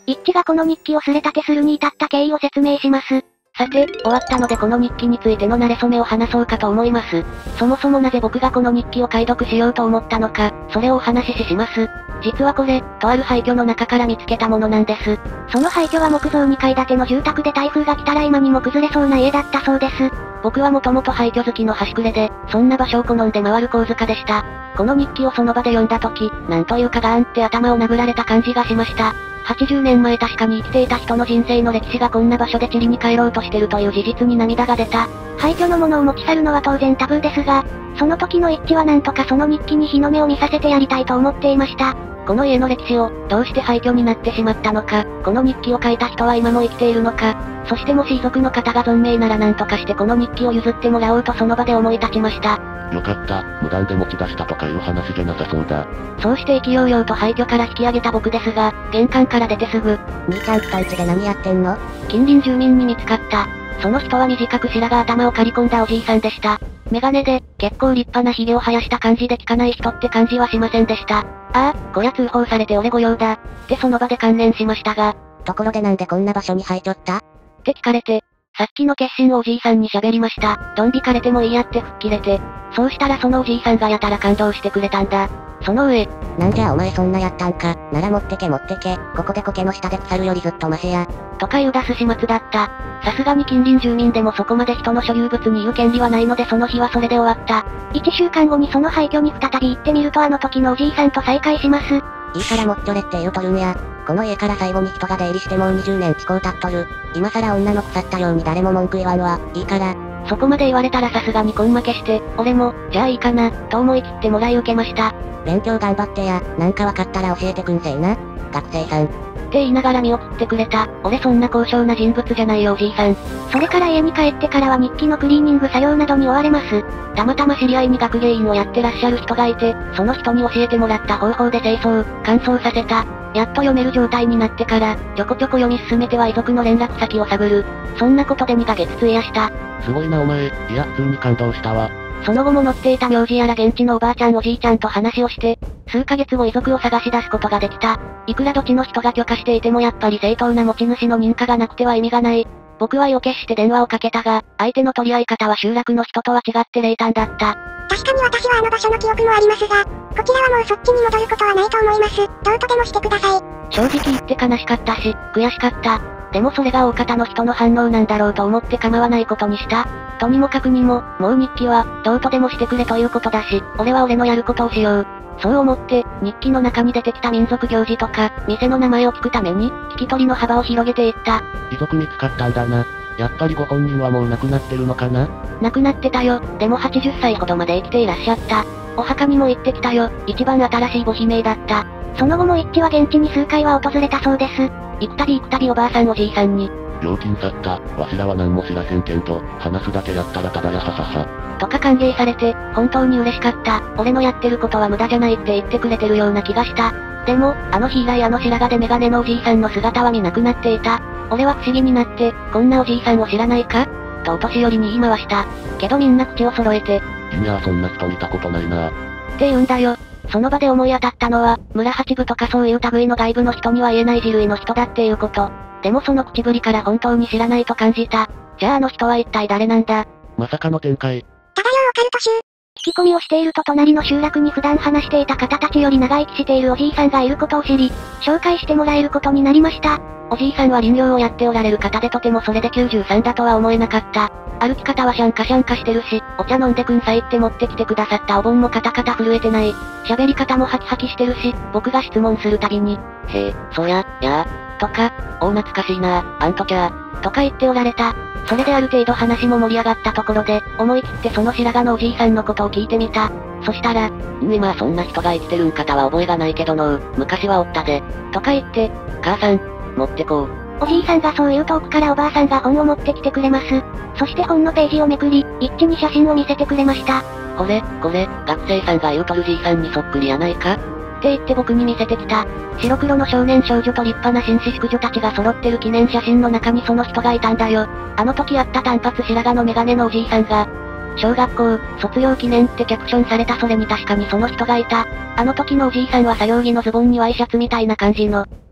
S1: 一致がこの日記をすれ立てするに至った経緯を説明します。
S2: さて、終わったのでこの日記についての馴れ初めを話そうかと思います。そもそもなぜ僕がこの日記を解読しようと思ったのか、それをお話しします。実はこれ、とある廃墟の中から見つけたものなんです。
S1: その廃墟は木造にかい建ての住宅で台風が来たら今にも崩れそうな家だったそうです。
S2: 僕はもともと廃墟好きの端くれで、そんな場所を好んで回る神塚でした。この日記をその場で読んだ時、なんというかガーンって頭を殴られた感じがしました。はちじゅうねんまえ確かに生きていた人の人生の歴史がこんな場所で塵に帰ろうとしてるという事実に涙が出た。
S1: 廃墟のものを持ち去るのは当然タブーですが、その時の一致はなんとかその日記に日の目を見させてやりたいと思っていました。
S2: この家の歴史を、どうして廃墟になってしまったのか、この日記を書いた人は今も生きているのか、そしてもし遺族の方が存命なら何とかしてこの日記を譲ってもらおうとその場で思い立ちました。
S3: よかった、無断で持ち出したとかいう話じゃなさそうだ。
S2: そうして意気揚々と廃墟から引き上げた僕ですが、玄関から出てすぐ、
S4: 兄ちゃん人んちで何やってんの？
S2: 近隣住民に見つかった。その人は短く白髪頭を刈り込んだおじいさんでした。メガネで、結構立派な髭を生やした感じで聞かない人って感じはしませんでした。ああ、こりゃ通報されて俺御用だ。ってその場で観念しましたが。
S4: ところでなんでこんな場所に廃墟った
S2: って聞かれて、さっきの決心をおじいさんに喋りました。ドン引かれてもいいやって吹っ切れて。そうしたらそのおじいさんがやたら感動してくれたんだ。その上、
S4: なんじゃお前そんなやったんか。なら持ってけ持ってけ。ここで苔の下で腐るよりずっとマシや。
S2: とか言う出す始末だった。さすがに近隣住民でもそこまで人の所有物に言う権利はないのでその日はそれで終わった。
S1: 一週間後にその廃墟に再び行ってみるとあの時のおじいさんと再会します。い
S4: いからもっちょれって言うとるんや。この家から最後に人が出入りしてもうにじゅうねん近う経っとる。今さら女の腐ったように誰も文句言わんわ。いいから。
S2: そこまで言われたらさすがに根負けして、俺も、じゃあいいかな、と思い切ってもらい受けました。
S4: 勉強頑張ってや、なんかわかったら教えてくんせいな。学生さん。
S2: って言いながら見送ってくれた。俺そんな高尚な人物じゃないよおじいさん。
S1: それから家に帰ってからは日記のクリーニング作業などに追われます。
S2: たまたま知り合いに学芸員をやってらっしゃる人がいて、その人に教えてもらった方法で清掃、乾燥させた。やっと読める状態になってから、ちょこちょこ読み進めては遺族の連絡先を探る。そんなことでにかげつ費やした。
S3: すごいなお前、いや普通に感動したわ。
S2: その後も載っていた名字やら現地のおばあちゃんおじいちゃんと話をして、数ヶ月後遺族を探し出すことができた。いくら土地の人が許可していてもやっぱり正当な持ち主の認可がなくては意味がない。僕は意を決して電話をかけたが、相手の取り合い方は集落の人とは違って冷淡だった。
S1: 確かに私はあの場所の記憶もありますが、こちらはもうそっちに戻ることはないと思います。どうとでもしてください。
S2: 正直言って悲しかったし、悔しかった。でもそれが大方の人の反応なんだろうと思って構わないことにした。とにもかくにも、もう日記は、どうとでもしてくれということだし、俺は俺のやることをしよう。そう思って、日記の中に出てきた民族行事とか、店の名前を聞くために、聞き取りの幅を広げていった。
S3: 遺族見つかったんだな。やっぱりご本人はもう亡くなってるのかな？
S2: 亡くなってたよ。でもはちじゅっさいほどまで生きていらっしゃった。お墓にも行ってきたよ。一番新しいご悲鳴だった。
S1: その後も一致は現地に数回は訪れたそうです。
S2: 行くたび行くたびおばあさんおじいさんに。
S3: 料金去った。わしらは何も知らせんけんと、話すだけやったらただやははは。
S2: とか歓迎されて、本当に嬉しかった。俺のやってることは無駄じゃないって言ってくれてるような気がした。でも、あの日以来あの白髪でメガネのおじいさんの姿は見なくなっていた。俺は不思議になって、こんなおじいさんを知らないかとお年寄りに言い回した。けどみんな口を揃えて。
S3: 君はそんな人見たことないな。
S2: って言うんだよ。その場で思い当たったのは、村八部とかそういう類の外部の人には言えない人類の人だっていうこと。でもその口ぶりから本当に知らないと感じた。じゃああの人は一体誰なんだ？
S3: まさかの展開。
S1: ただよオカルト集。聞き込みをしていると隣の集落に普段話していた方たちより長生きしているおじいさんがいることを知り、紹介してもらえることになりました。
S2: おじいさんは林業をやっておられる方でとてもそれできゅうじゅうさんだとは思えなかった。歩き方はシャンカシャンカしてるし、お茶飲んでくんさいって持ってきてくださったお盆もカタカタ震えてない。喋り方もハキハキしてるし、僕が質問するたびに、へえ、そや、やー、とか、お懐かしいな、あんときゃー、とか言っておられた。それである程度話も盛り上がったところで、思い切ってその白髪のおじいさんのことを聞いてみた。そしたら、
S3: ん今そんな人が生きてるんかたは覚えがないけどの昔はおったぜ。
S2: とか言って、
S3: 母さん、持ってこう。
S1: おじいさんがそういう遠くからおばあさんが本を持ってきてくれます。そして本のページをめくり、一致に写真を見せてくれました。
S2: これ、これ、学生さんが言うとるじいさんにそっくりやないかって言って僕に見せてきた。白黒の少年少女と立派な紳士淑女たちが揃ってる記念写真の中にその人がいたんだよ。あの時会った短髪白髪のメガネのおじいさんが、小学校、卒業記念ってキャプションされたそれに確かにその人がいた。あの時のおじいさんは作業着のズボンにワイシャツみたいな感じの、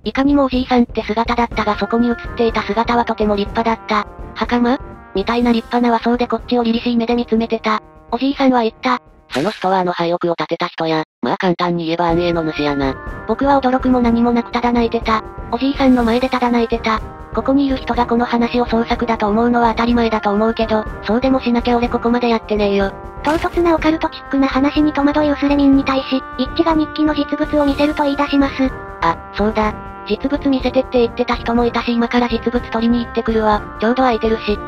S2: いかにもおじいさんって姿だったがそこに映っていた姿はとても立派だった。袴みたいな立派な和装でこっちを凛々しい目で見つめてた。おじいさんは言った。
S3: その人はあの廃屋を建てた人や、まあ簡単に言えば安永の主やな。
S2: 僕は驚くも何もなくただ泣いてた。おじいさんの前でただ泣いてた。ここにいる人がこの話を創作だと思うのは当たり前だと思うけど、そうでもしなきゃ俺ここまでやってねえよ。
S1: 唐突なオカルトチックな話に戸惑い薄れ民に対し、一致が日記の実物を見せると言い出します。
S2: あ、そうだ。実物見せてって言ってた人もいたし今から実物取りに行ってくるわ。ちょうど空いてるし。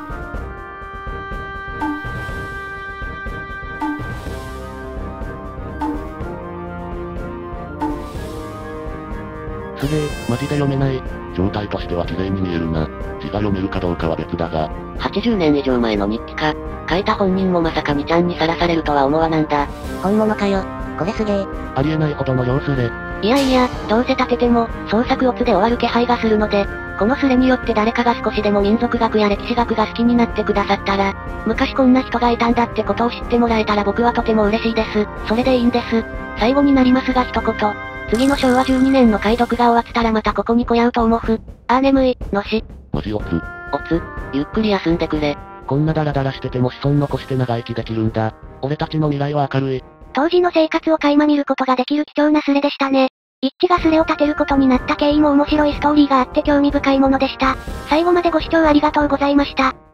S3: すげえ、マジで読めない。状態としては綺麗に見えるな。字が読めるかどうかは別だが。
S2: はちじゅうねん以上前の日記か。書いた本人もまさかみちゃんにさらされるとは思わなんだ。
S4: 本物かよ。これすげえ。
S3: ありえないほどの量スレ。
S2: いやいや、どうせ立てても、創作オツで終わる気配がするので、このスレによって誰かが少しでも民族学や歴史学が好きになってくださったら、昔こんな人がいたんだってことを知ってもらえたら僕はとても嬉しいです。それでいいんです。最後になりますが一言。次のしょうわじゅうにねんの解読が終わったらまたここに来やうと思う。あー眠い、のし。
S3: マジオツ。
S2: オツ、ゆっくり休んでくれ。
S3: こんなダラダラしてても子孫残して長生きできるんだ。俺たちの未来は明るい。
S1: 当時の生活を垣間見ることができる貴重なスレでしたね。一致がスレを立てることになった経緯も面白いストーリーがあって興味深いものでした。最後までご視聴ありがとうございました。